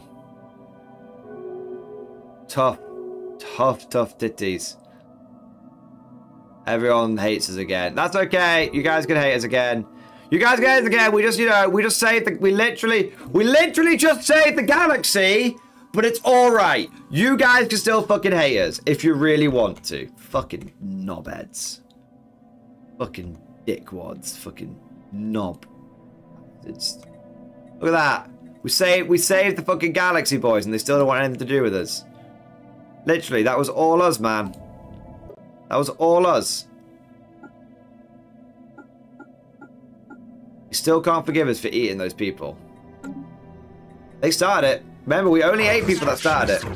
Tough, tough, tough titties. Everyone hates us again. That's okay. You guys can hate us again. You guys can hate us again. We just, you know, we just saved the, we literally, we literally just saved the galaxy, but it's all right. You guys can still fucking hate us if you really want to. Fucking knobheads. Fucking dickwads. Fucking knob. It's, look at that. We saved, we saved the fucking galaxy, boys, and they still don't want anything to do with us. Literally, that was all us, man. That was all us. You still can't forgive us for eating those people. They started it. Remember, we only ate people that started it.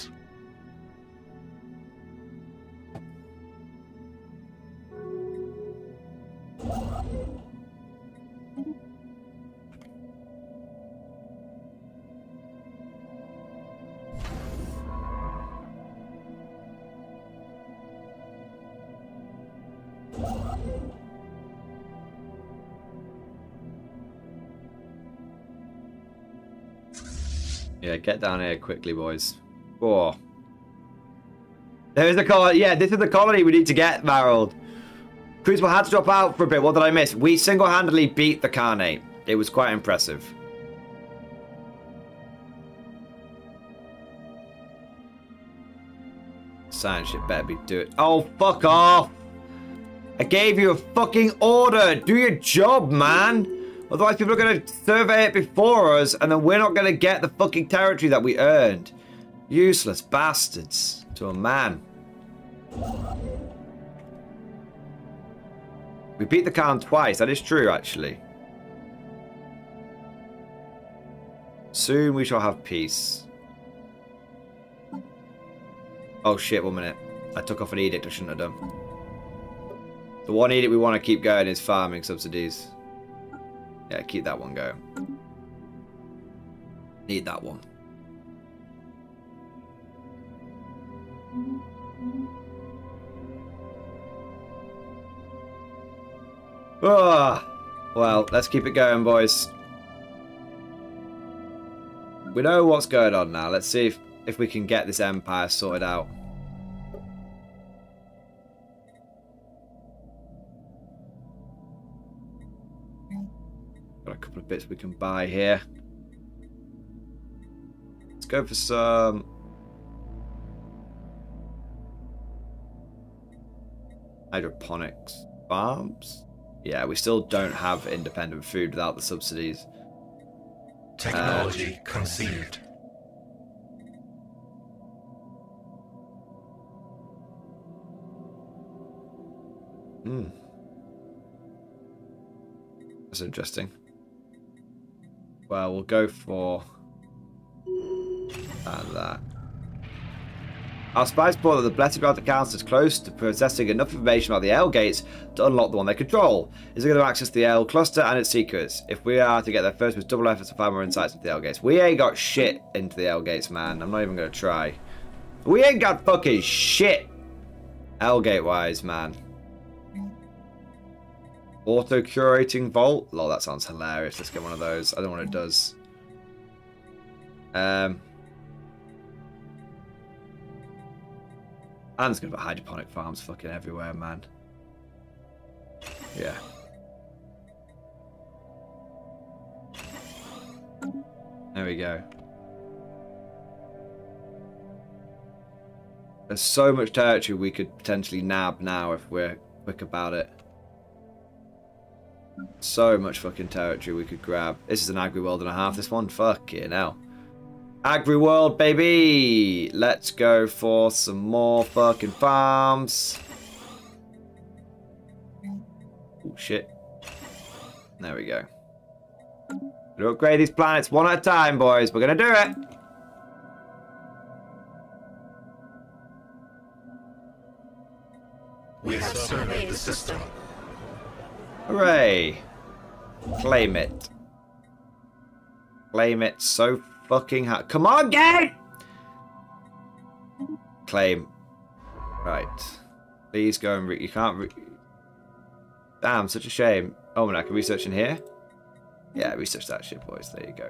Yeah, get down here quickly, boys. Oh. There's the colony. Yeah, this is the colony we need to get, Harold. Crucible had to drop out for a bit. What did I miss? We single-handedly beat the Carnate. It was quite impressive. Science shit better be do it. Oh, fuck off. I gave you a fucking order. Do your job, man. Otherwise, people are going to survey it before us, and then we're not going to get the fucking territory that we earned. Useless bastards. To a man. We beat the Khan twice. That is true, actually. Soon we shall have peace. Oh, shit. One minute. I took off an edict I shouldn't have done. The one edict we want to keep going is farming subsidies. Yeah, keep that one going. Need that one. Oh, well, let's keep it going, boys. We know what's going on now. Let's see if, if we can get this empire sorted out. Got a couple of bits we can buy here. Let's go for some hydroponics. farms. Yeah, we still don't have independent food without the subsidies. Technology uh, conceived. Hmm. That's interesting. Well, we'll go for that. that. Our spies report that the Blessed Ground Council is close to possessing enough information about the L gates to unlock the one they control. Is it going to access the L cluster and its secrets? If we are to get there first, with double efforts to find more insights into the L gates. We ain't got shit into the L gates, man. I'm not even going to try. We ain't got fucking shit L gate wise, man. Auto curating vault. Lol, that sounds hilarious. Let's get one of those. I don't know what it does. Um. And there's going to be hydroponic farms fucking everywhere, man. Yeah. There we go. There's so much territory we could potentially nab now if we're quick about it. So much fucking territory we could grab. This is an agri-world and a half, this one. Fucking hell. Agri-world, baby! Let's go for some more fucking farms. Oh, shit. There we go. We're gonna upgrade these planets one at a time, boys. We're gonna do it! We have surveyed the system. Hooray! Claim it. Claim it so fucking hard. Come on, game! Claim. Right. Please go and re you can't re Damn, such a shame. Oh, and I can research in here? Yeah, research that shit, boys. There you go.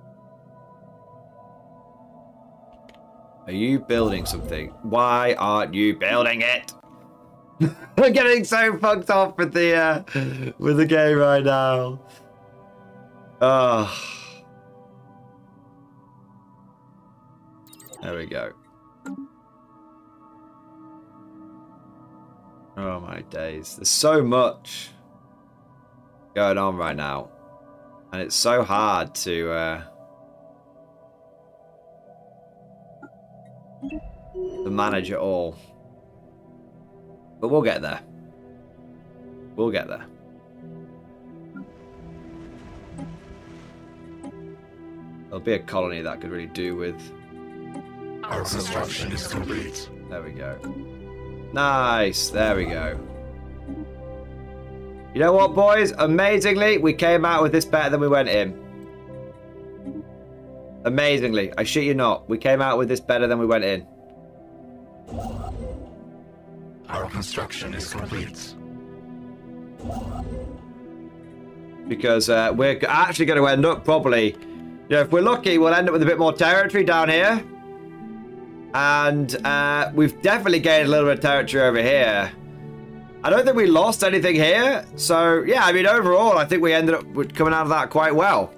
Are you building something? Why aren't you building it? I'm getting so fucked off with the uh, with the game right now. Oh. There we go. Oh my days. There's so much going on right now. And it's so hard to uh, to manage it all. But we'll get there. We'll get there. There'll be a colony that could really do with... Our construction is complete. There we go. Nice. There we go. You know what, boys? Amazingly, we came out with this better than we went in. Amazingly. I shit you not. We came out with this better than we went in. Our construction is complete. Because uh, we're actually going to end up probably... You know, if we're lucky, we'll end up with a bit more territory down here. And uh, we've definitely gained a little bit of territory over here. I don't think we lost anything here. So, yeah, I mean, overall, I think we ended up coming out of that quite well.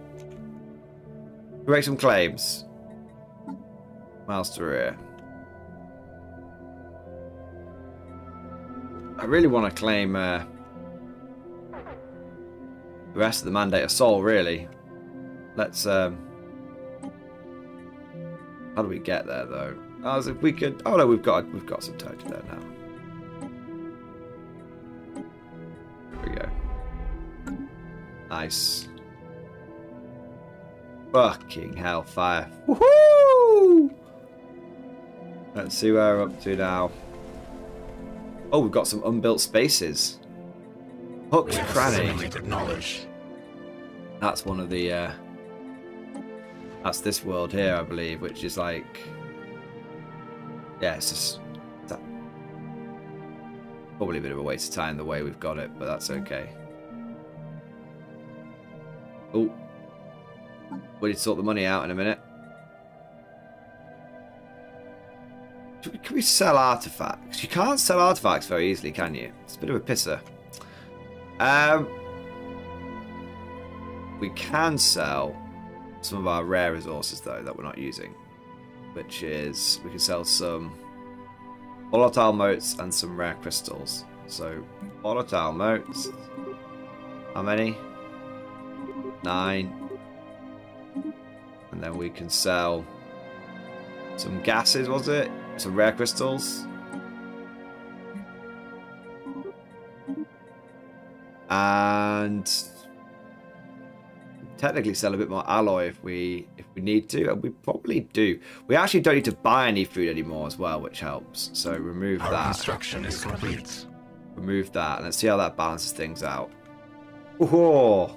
We make some claims. Miles to rear. I really want to claim uh, the rest of the Mandate of Sol, really. Let's... Um, how do we get there, though? As if we could... Oh, no, we've got we've got some territory there now. There we go. Nice. Fucking hellfire. Woohoo! Let's see where we're up to now. Oh, we've got some unbuilt spaces. Hooked cranny. That's one of the... Uh, that's this world here, I believe, which is like... Yeah, it's just... That, probably a bit of a waste of time the way we've got it, but that's okay. Oh. We need to sort the money out in a minute. Can we sell artifacts? You can't sell artifacts very easily, can you? It's a bit of a pisser. Um, we can sell some of our rare resources, though, that we're not using. Which is, we can sell some volatile motes and some rare crystals. So, volatile motes. How many? Nine. And then we can sell some gases, was it? Some rare crystals. And technically sell a bit more alloy if we if we need to, and we probably do. We actually don't need to buy any food anymore as well, which helps. So remove Our that. construction is complete. Remove that, and let's see how that balances things out. Whoa.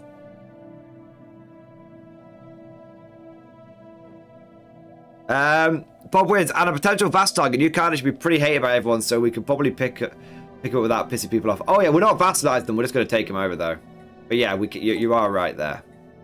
Um, Bob wins, and a potential vast target. New card should be pretty hated by everyone, so we could probably pick pick it up without pissing people off. Oh yeah, we're not vassalized them. We're just going to take them over though. But yeah, we you, you are right there.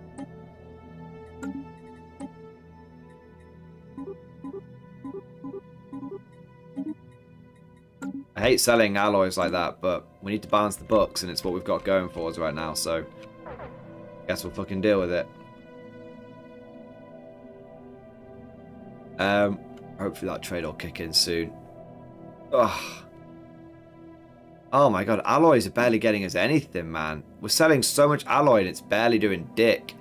I hate selling alloys like that, but we need to balance the books, and it's what we've got going for us right now, so I guess we'll fucking deal with it. Um, hopefully that trade will kick in soon. Ugh. Oh my god, alloys are barely getting us anything, man. We're selling so much alloy and it's barely doing dick.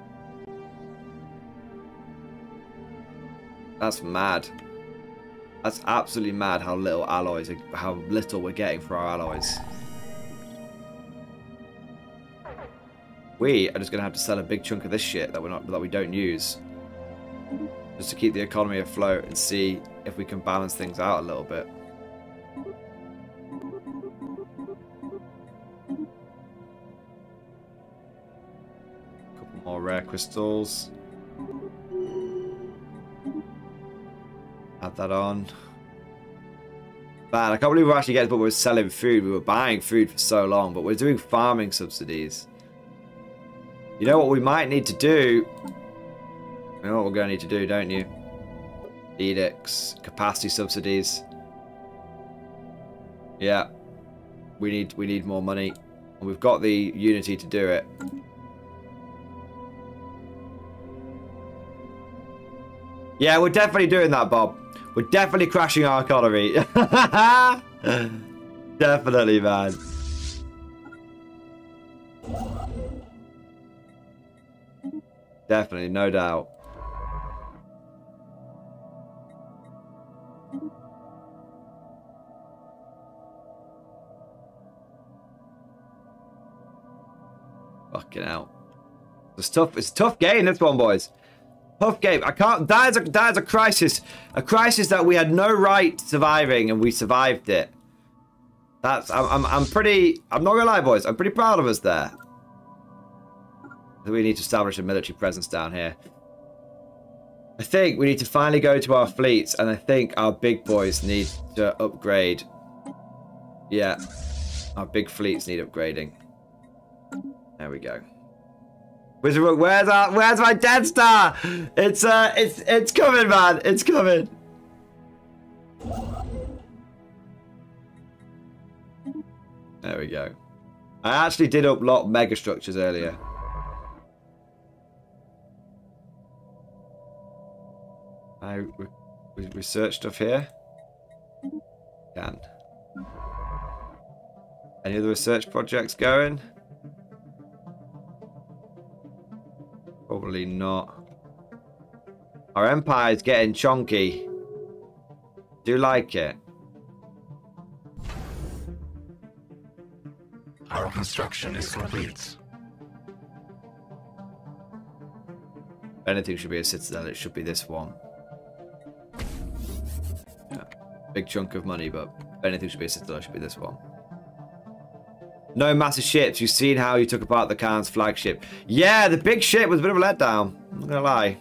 That's mad. That's absolutely mad how little alloys, are, how little we're getting for our alloys. We are just gonna have to sell a big chunk of this shit that we're not that we don't use, just to keep the economy afloat and see if we can balance things out a little bit. A couple more rare crystals. Add that on. Man, I can't believe we're actually getting to the point where we're selling food. We were buying food for so long, but we're doing farming subsidies. You know what we might need to do? You know what we're going to need to do, don't you? Edicts, capacity subsidies. Yeah, we need we need more money, and we've got the unity to do it. Yeah, we're definitely doing that, Bob. We're definitely crashing our economy. Definitely, man. Definitely, no doubt. Fucking hell. It's tough. It's a tough game, this one, boys. Tough game. I can't. That is a that is a crisis. A crisis that we had no right surviving, and we survived it. That's. I'm. I'm. I'm pretty. I'm not gonna lie, boys. I'm pretty proud of us there. We need to establish a military presence down here. I think we need to finally go to our fleets, and I think our big boys need to upgrade. Yeah, our big fleets need upgrading. There we go. Where's where's our where's my Death Star? It's uh it's it's coming, man. It's coming. There we go. I actually did upload mega structures earlier. I re re research stuff here. Can. Any other research projects going? Probably not. Our empire's getting chonky. Do like it. Our construction is complete. If anything should be a citadel, it should be this one. Yeah. Big chunk of money, but if anything should be a citadel, it should be this one. No massive ships. You've seen how you took apart the Khan's flagship. Yeah, the big ship was a bit of a letdown. I'm not gonna lie.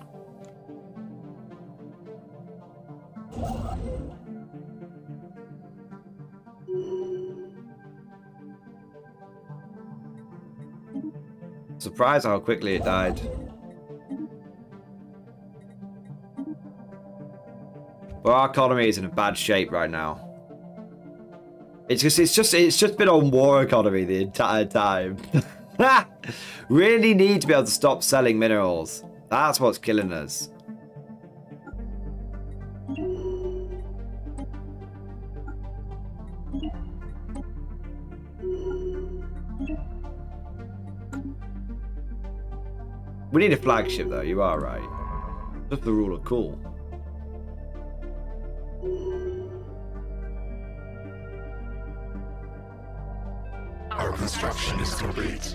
Surprised how quickly it died. But our economy is in a bad shape right now. It's just, it's just, it's just been on war economy the entire time. Really need to be able to stop selling minerals. That's what's killing us. We need a flagship, though. You are right. Just the rule of cool. Our construction is complete.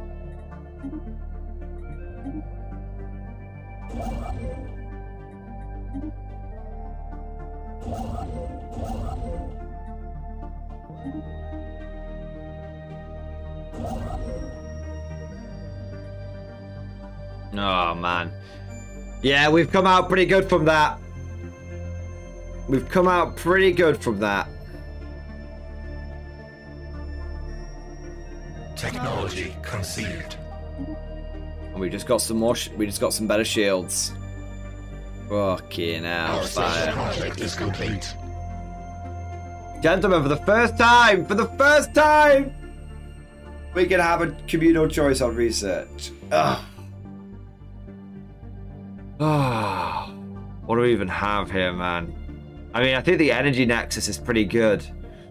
Oh, man. Yeah, we've come out pretty good from that. We've come out pretty good from that. Technology conceived. And we just got some more. Sh we just got some better shields. Fucking hell, Our fire. project is complete. Gentlemen, for the first time, for the first time, we can have a communal choice on research. Ugh. Oh, what do we even have here, man? I mean, I think the energy nexus is pretty good.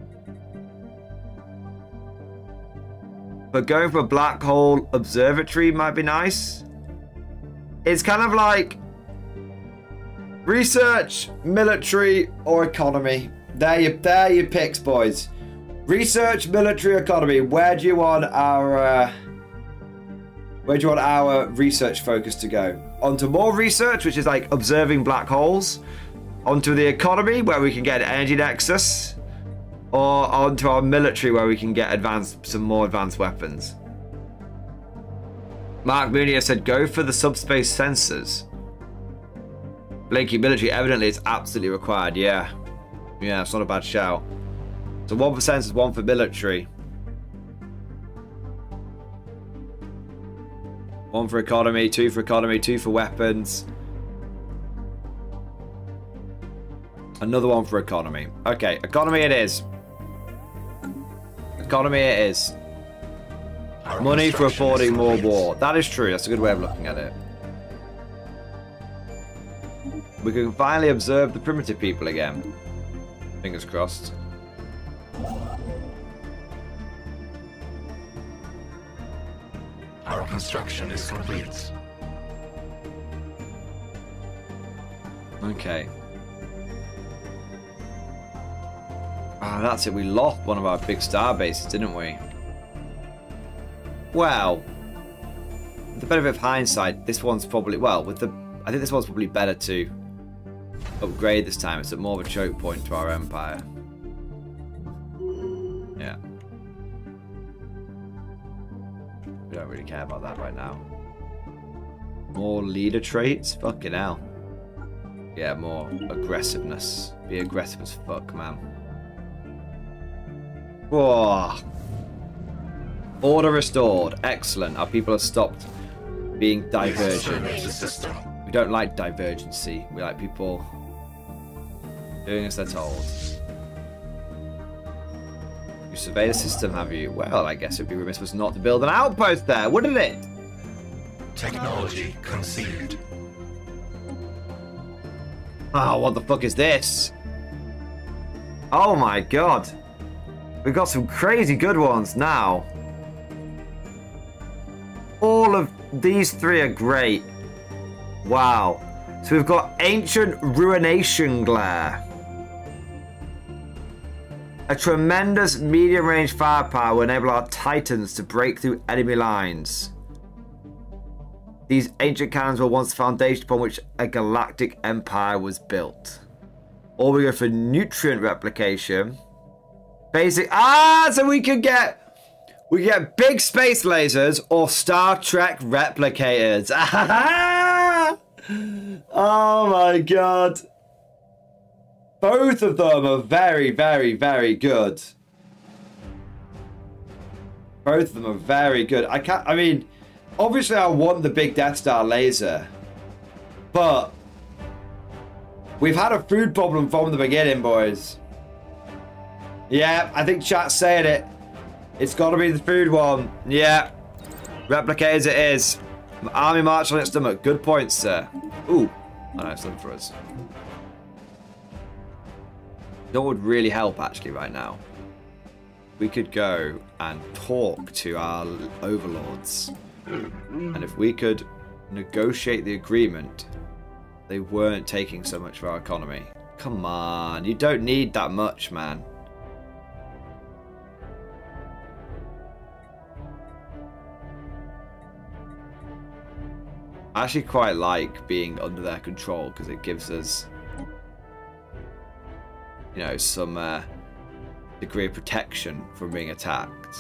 But going for a black hole observatory might be nice. It's kind of like research, military, or economy. There you, there you picks, boys. Research, military, economy. Where do you want our uh, where do you want our research focus to go? Onto more research, which is like observing black holes. Onto the economy, where we can get an energy nexus. Or onto our military, where we can get advanced, some more advanced weapons. Mark Mooney said, go for the subspace sensors. Blinky military, evidently it's absolutely required, yeah. Yeah, it's not a bad shout. So one for sensors, one for military. One for economy, two for economy, two for weapons. Another one for economy. Okay, economy it is. Economy it is. Our Money for construction affording is more complete. war. That is true. That's a good way of looking at it. We can finally observe the primitive people again. Fingers crossed. Our construction is complete. Okay. Ah, that's it. We lost one of our big star bases, didn't we? Well, with the benefit of hindsight, this one's probably, well, with the, I think this one's probably better to upgrade this time. It's at more of a choke point to our empire. Yeah. We don't really care about that right now. More leader traits? Fucking hell. Yeah, more aggressiveness. Be aggressive as fuck, man. Whoa. Order restored. Excellent. Our people have stopped being divergent. The system. We don't like divergency. We like people doing as they're told. You survey the system, have you? Well, I guess it'd be remiss of us not to build an outpost there, wouldn't it? Technology conceived. Oh, what the fuck is this? Oh my god. We've got some crazy good ones now. All of these three are great. Wow. So we've got Ancient Ruination Glare. A tremendous medium-range firepower will enable our Titans to break through enemy lines. These ancient cannons were once the foundation upon which a galactic empire was built. Or we go for nutrient replication. Basic. Ah, so we could get we could get big space lasers or Star Trek replicators. Oh my god. Both of them are very, very, very good. Both of them are very good. I can't. I mean, obviously, I want the big Death Star laser, but we've had a food problem from the beginning, boys. Yeah, I think chat's saying it. It's got to be the food one. Yeah, replicators it is. Army march on its stomach. Good point, sir. Ooh, I know something for us. That would really help actually right now. We could go and talk to our overlords. And if we could negotiate the agreement, they weren't taking so much for our economy. Come on, you don't need that much, man. I actually quite like being under their control because it gives us, you know, some uh, degree of protection from being attacked.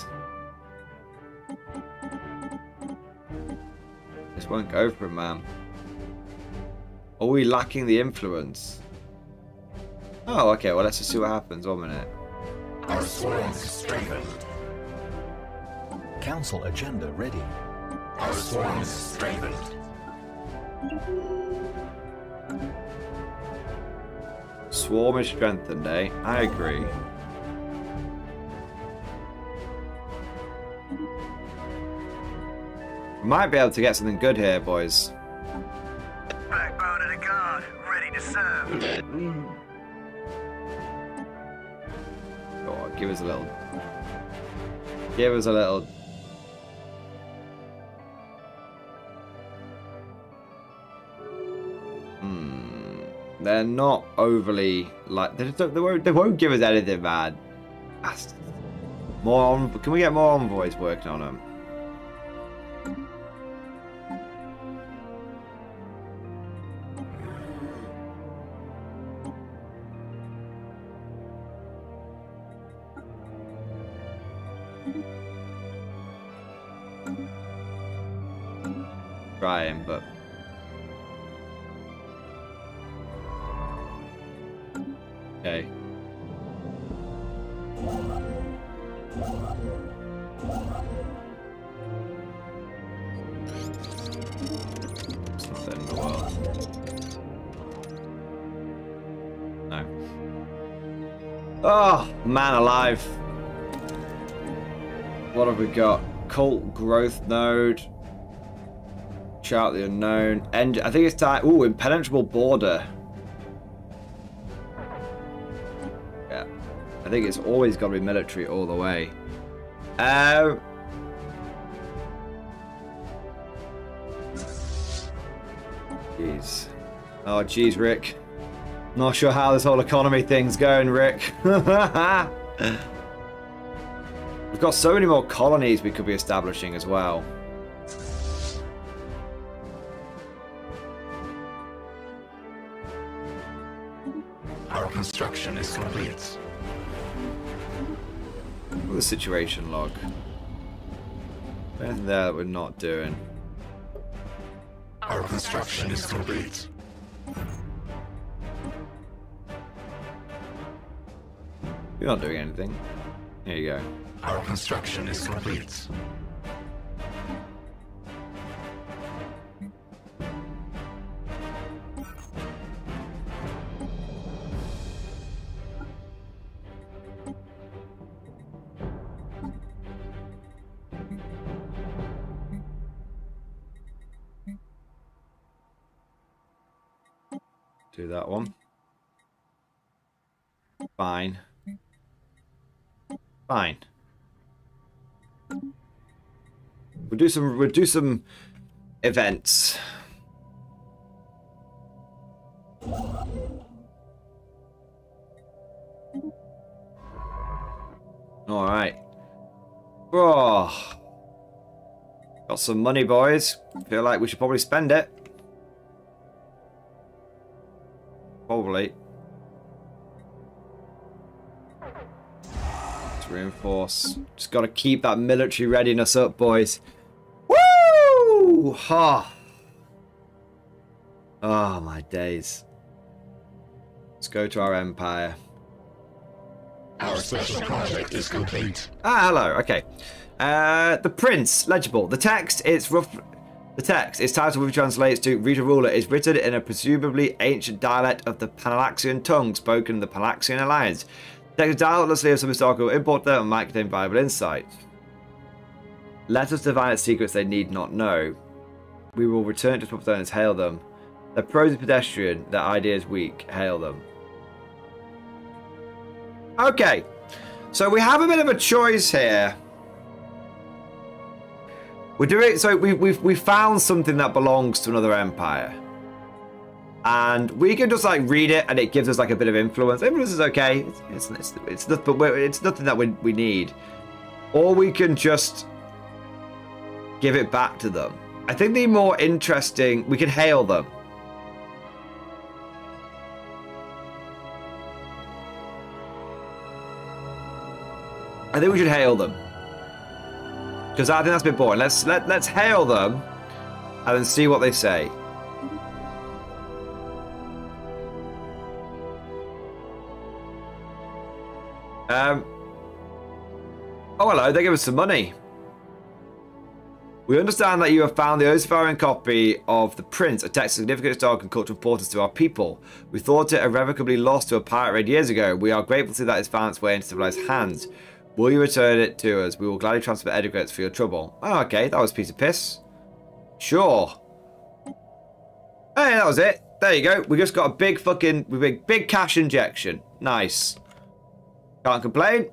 This won't go for him, man. Are we lacking the influence? Oh, okay, well, let's just see what happens. One minute. Our swarm is strengthened. Council agenda ready. Our swarm is strengthened. Swarm is strengthened, eh? I agree. We might be able to get something good here, boys. Backbone of the guard, ready to serve. Go on, give us a little. Give us a little. Hmm. They're not overly like they, don't, they won't. They won't give us anything, man. That's, more on. Can we get more envoys working on them? Trying, but okay. It's not the end of the world. No. Oh, man alive. What have we got? Cult growth node. Chart the unknown. And I think it's time. Ooh, impenetrable border. Yeah. I think it's always got to be military all the way. Um. Jeez. Oh, jeez, Rick. Not sure how this whole economy thing's going, Rick. We've got so many more colonies we could be establishing as well. Our construction is complete. Look at the situation log. Anything there that we're not doing? Our construction is complete. You're not doing anything. Here you go. Our construction is complete. Do that one. Fine. Fine. We'll do some we'll do some events. Alright. Oh. Got some money, boys. Feel like we should probably spend it. Probably. Let's reinforce. Just got to keep that military readiness up, boys. Woo! Ha! Oh. Oh, my days. Let's go to our empire. Our special project is complete. Ah, hello. Okay. Uh, the Prince, legible. The text, it's rough. The text, its title which translates to Reader Ruler, is written in a presumably ancient dialect of the Panaxian tongue spoken in the Panaxian Alliance. The text is doubtlessly of some historical import there and might contain valuable insight. Let us divine its secrets they need not know. We will return to Prophetoners, hail them. Their prose is pedestrian, their ideas weak, hail them. Okay, so we have a bit of a choice here. We're doing so. We we've we found something that belongs to another empire, and we can just like read it, and it gives us like a bit of influence. Influence is okay. It's it's it's, it's not, but we're, it's nothing that we we need, or we can just give it back to them. I think the more interesting, we can hail them. I think we should hail them. Because I think that's a bit boring. Let's let let's hail them and then see what they say. Um. Oh, hello. They give us some money. We understand that you have found the Ocepharian copy of The Prince, a text of significant historical and cultural importance to our people. We thought it irrevocably lost to a pirate raid years ago. We are grateful to that it's found its way into civilized hands. Will you return it to us? We will gladly transfer etiquettes for your trouble. Oh, okay, that was a piece of piss. Sure. Hey, that was it. There you go. We just got a big fucking, big, big cash injection. Nice. Can't complain.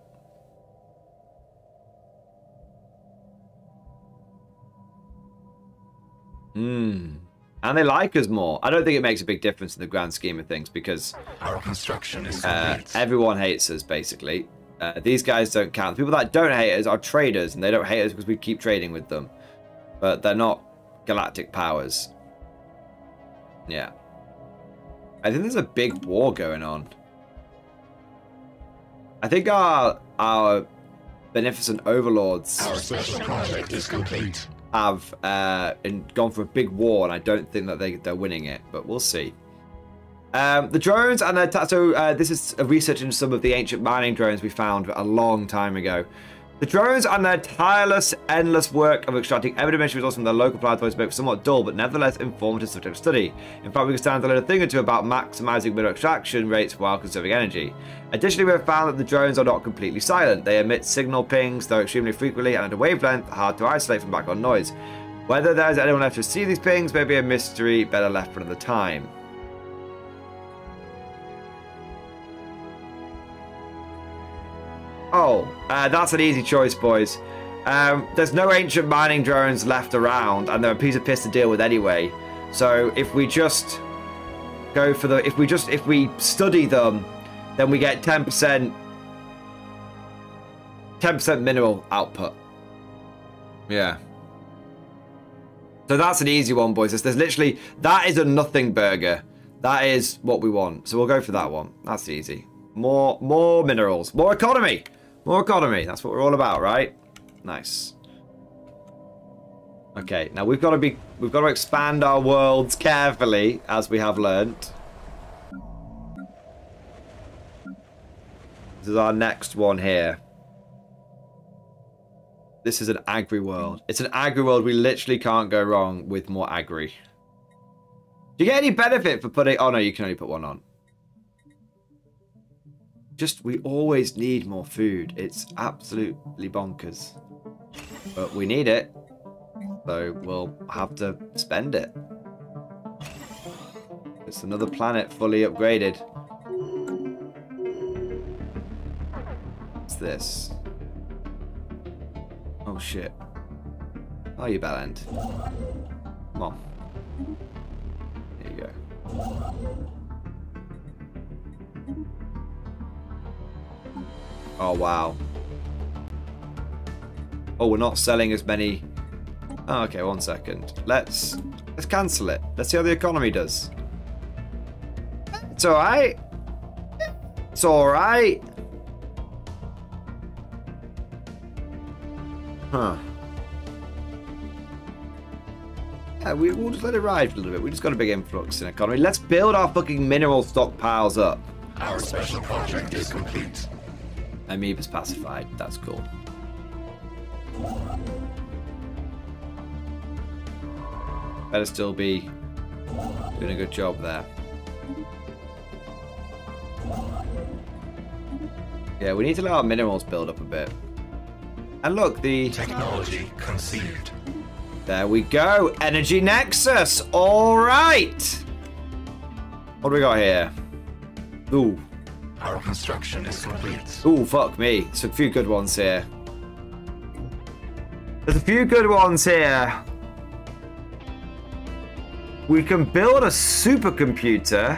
Hmm. And they like us more. I don't think it makes a big difference in the grand scheme of things because Our construction is uh, complete. everyone hates us, basically. Uh, these guys don't count. The people that don't hate us are traders, and they don't hate us because we keep trading with them. But they're not galactic powers. Yeah. I think there's a big war going on. I think our our beneficent overlords Our special project is complete. have uh, in, gone for a big war, and I don't think that they, they're winning it, but we'll see. Um, the drones and their ta so uh, this is a research into some of the ancient mining drones we found a long time ago. The drones and their tireless, endless work of extracting ever dimensional resources from their local planets always make somewhat dull, but nevertheless informative subject of study. In fact, we can stand to learn a thing or two about maximizing mineral extraction rates while conserving energy. Additionally, we have found that the drones are not completely silent. They emit signal pings, though extremely frequently and at a wavelength hard to isolate from background noise. Whether there is anyone left to receive these pings may be a mystery, better left for another time. Oh, uh, that's an easy choice, boys. Um, there's no ancient mining drones left around, and they're a piece of piss to deal with anyway. So if we just go for the, if we just, if we study them, then we get ten percent, ten percent mineral output. Yeah. So that's an easy one, boys. There's, there's literally, that is a nothing burger. That is what we want. So we'll go for that one. That's easy. More, more minerals, more economy. More economy. That's what we're all about, right? Nice. Okay, now we've got to be we've got to expand our worlds carefully, as we have learnt. This is our next one here. This is an agri world. It's an agri world. We literally can't go wrong with more agri. Do you get any benefit for putting... Oh, no, you can only put one on. Just, we always need more food. It's absolutely bonkers. But we need it. So we'll have to spend it. It's another planet fully upgraded. What's this? Oh shit. Oh, you bellend. Come on. There you go. Oh, wow. Oh, we're not selling as many. Oh, okay, one second. Let's let's cancel it. Let's see how the economy does. It's alright. It's alright. Huh. Yeah, we, we'll just let it ride for a little bit. We just got a big influx in economy. Let's build our fucking mineral stockpiles up. Our special project is complete. Amoeba's pacified. That's cool. Better still be doing a good job there. Yeah, we need to let our minerals build up a bit. And look, the... Technology conceived. There we go. Energy Nexus. All right. What do we got here? Ooh. Our construction is complete. Ooh, fuck me. There's a few good ones here. There's a few good ones here. We can build a supercomputer.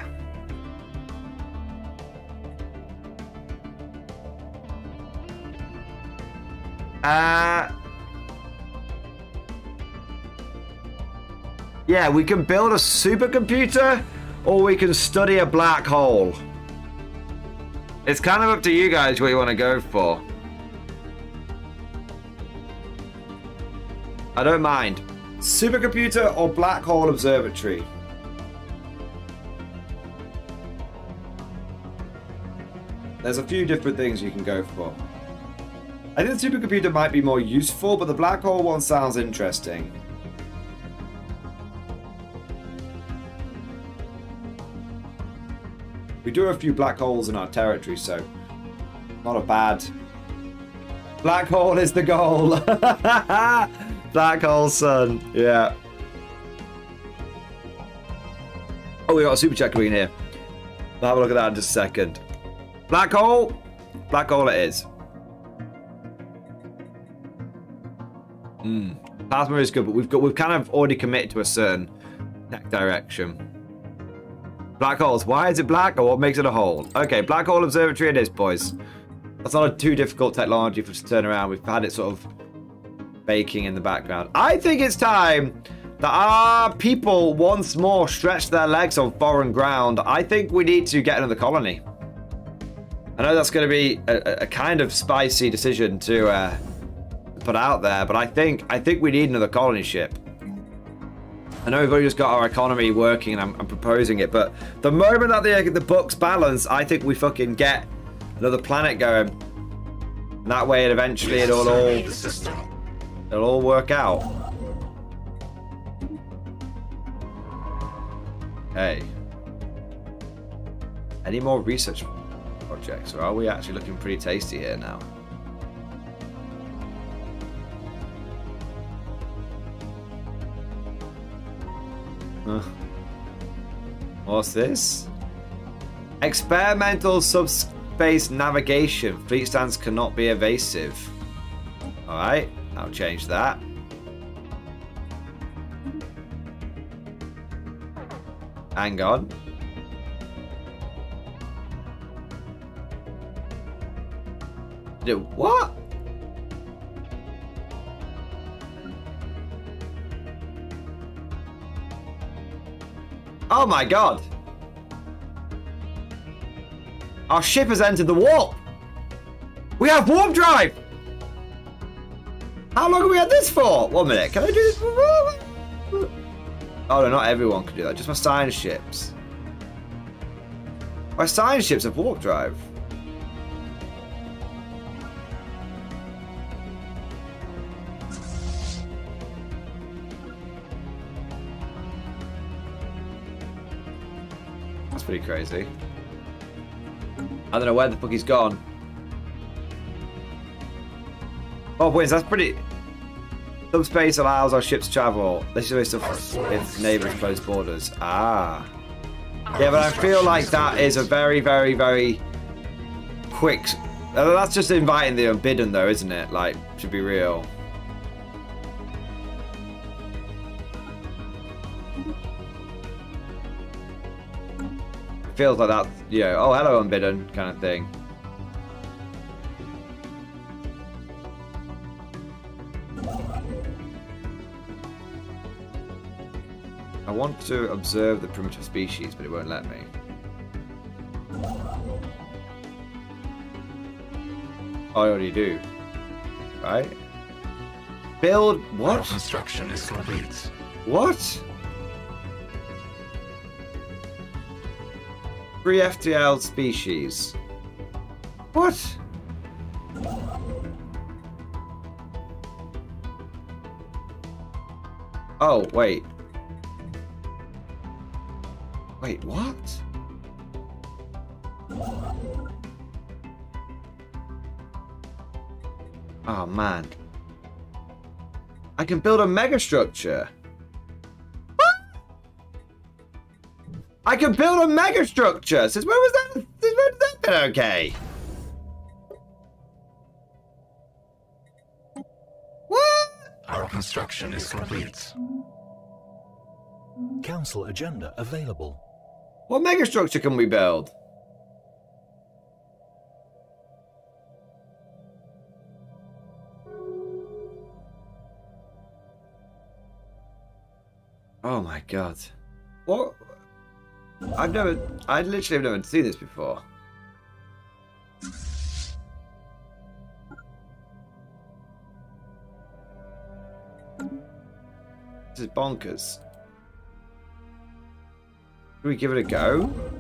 Uh, yeah, we can build a supercomputer, or we can study a black hole. It's kind of up to you guys what you want to go for. I don't mind. Supercomputer or black hole observatory? There's a few different things you can go for. I think the supercomputer might be more useful, but the black hole one sounds interesting. We do have a few black holes in our territory, so not a bad... Black hole is the goal! Black hole sun, yeah. Oh, we got a super chat coming in here. We'll have a look at that in just a second. Black hole, black hole it is. Hmm. Plasma is good, but we've got we've kind of already committed to a certain tech direction. Black holes. Why is it black, or what makes it a hole? Okay, black hole observatory it is, boys. That's not a too difficult technology for us to turn around. We've had it sort of baking in the background. I think it's time that our people once more stretch their legs on foreign ground. I think we need to get another colony. I know that's going to be a, a kind of spicy decision to uh, put out there, but I think I think we need another colony ship. I know we've only just got our economy working, and I'm, I'm proposing it, but the moment that the the books balance, I think we fucking get another planet going. And that way, it eventually it'll all it'll all work out. Hey, any more research projects, or are we actually looking pretty tasty here now? Huh. What's this? Experimental subspace navigation. Fleet stands cannot be evasive. Alright, I'll change that. Hang on. Do what? Oh my god! Our ship has entered the warp! We have warp drive! How long have we had this for? One minute, can I do this? Oh no, not everyone can do that, just my science ships. My science ships have warp drive. That's pretty crazy. I don't know where the fuck he's gone. Oh, boys, that's pretty... Subspace allows our ships to travel. This is stuff with neighbouring close borders. Ah. Yeah, but I feel like that is a very, very, very quick... Uh, that's just inviting the unbidden, though, isn't it? Like, to be real. Feels like that, you know, oh, hello, unbidden kind of thing. I want to observe the primitive species, but it won't let me. Oh, I already do. Right? Build what? Our construction is complete. What? Three F T L species. What? Oh, wait. Wait, what? Oh, man. I can build a megastructure. I can build a megastructure. Since when was that? Since when has that been okay? What? Construction is complete. Council agenda available. What megastructure can we build? Oh my god. What? I've never, I literally have never seen this before. This is bonkers. Can we give it a go?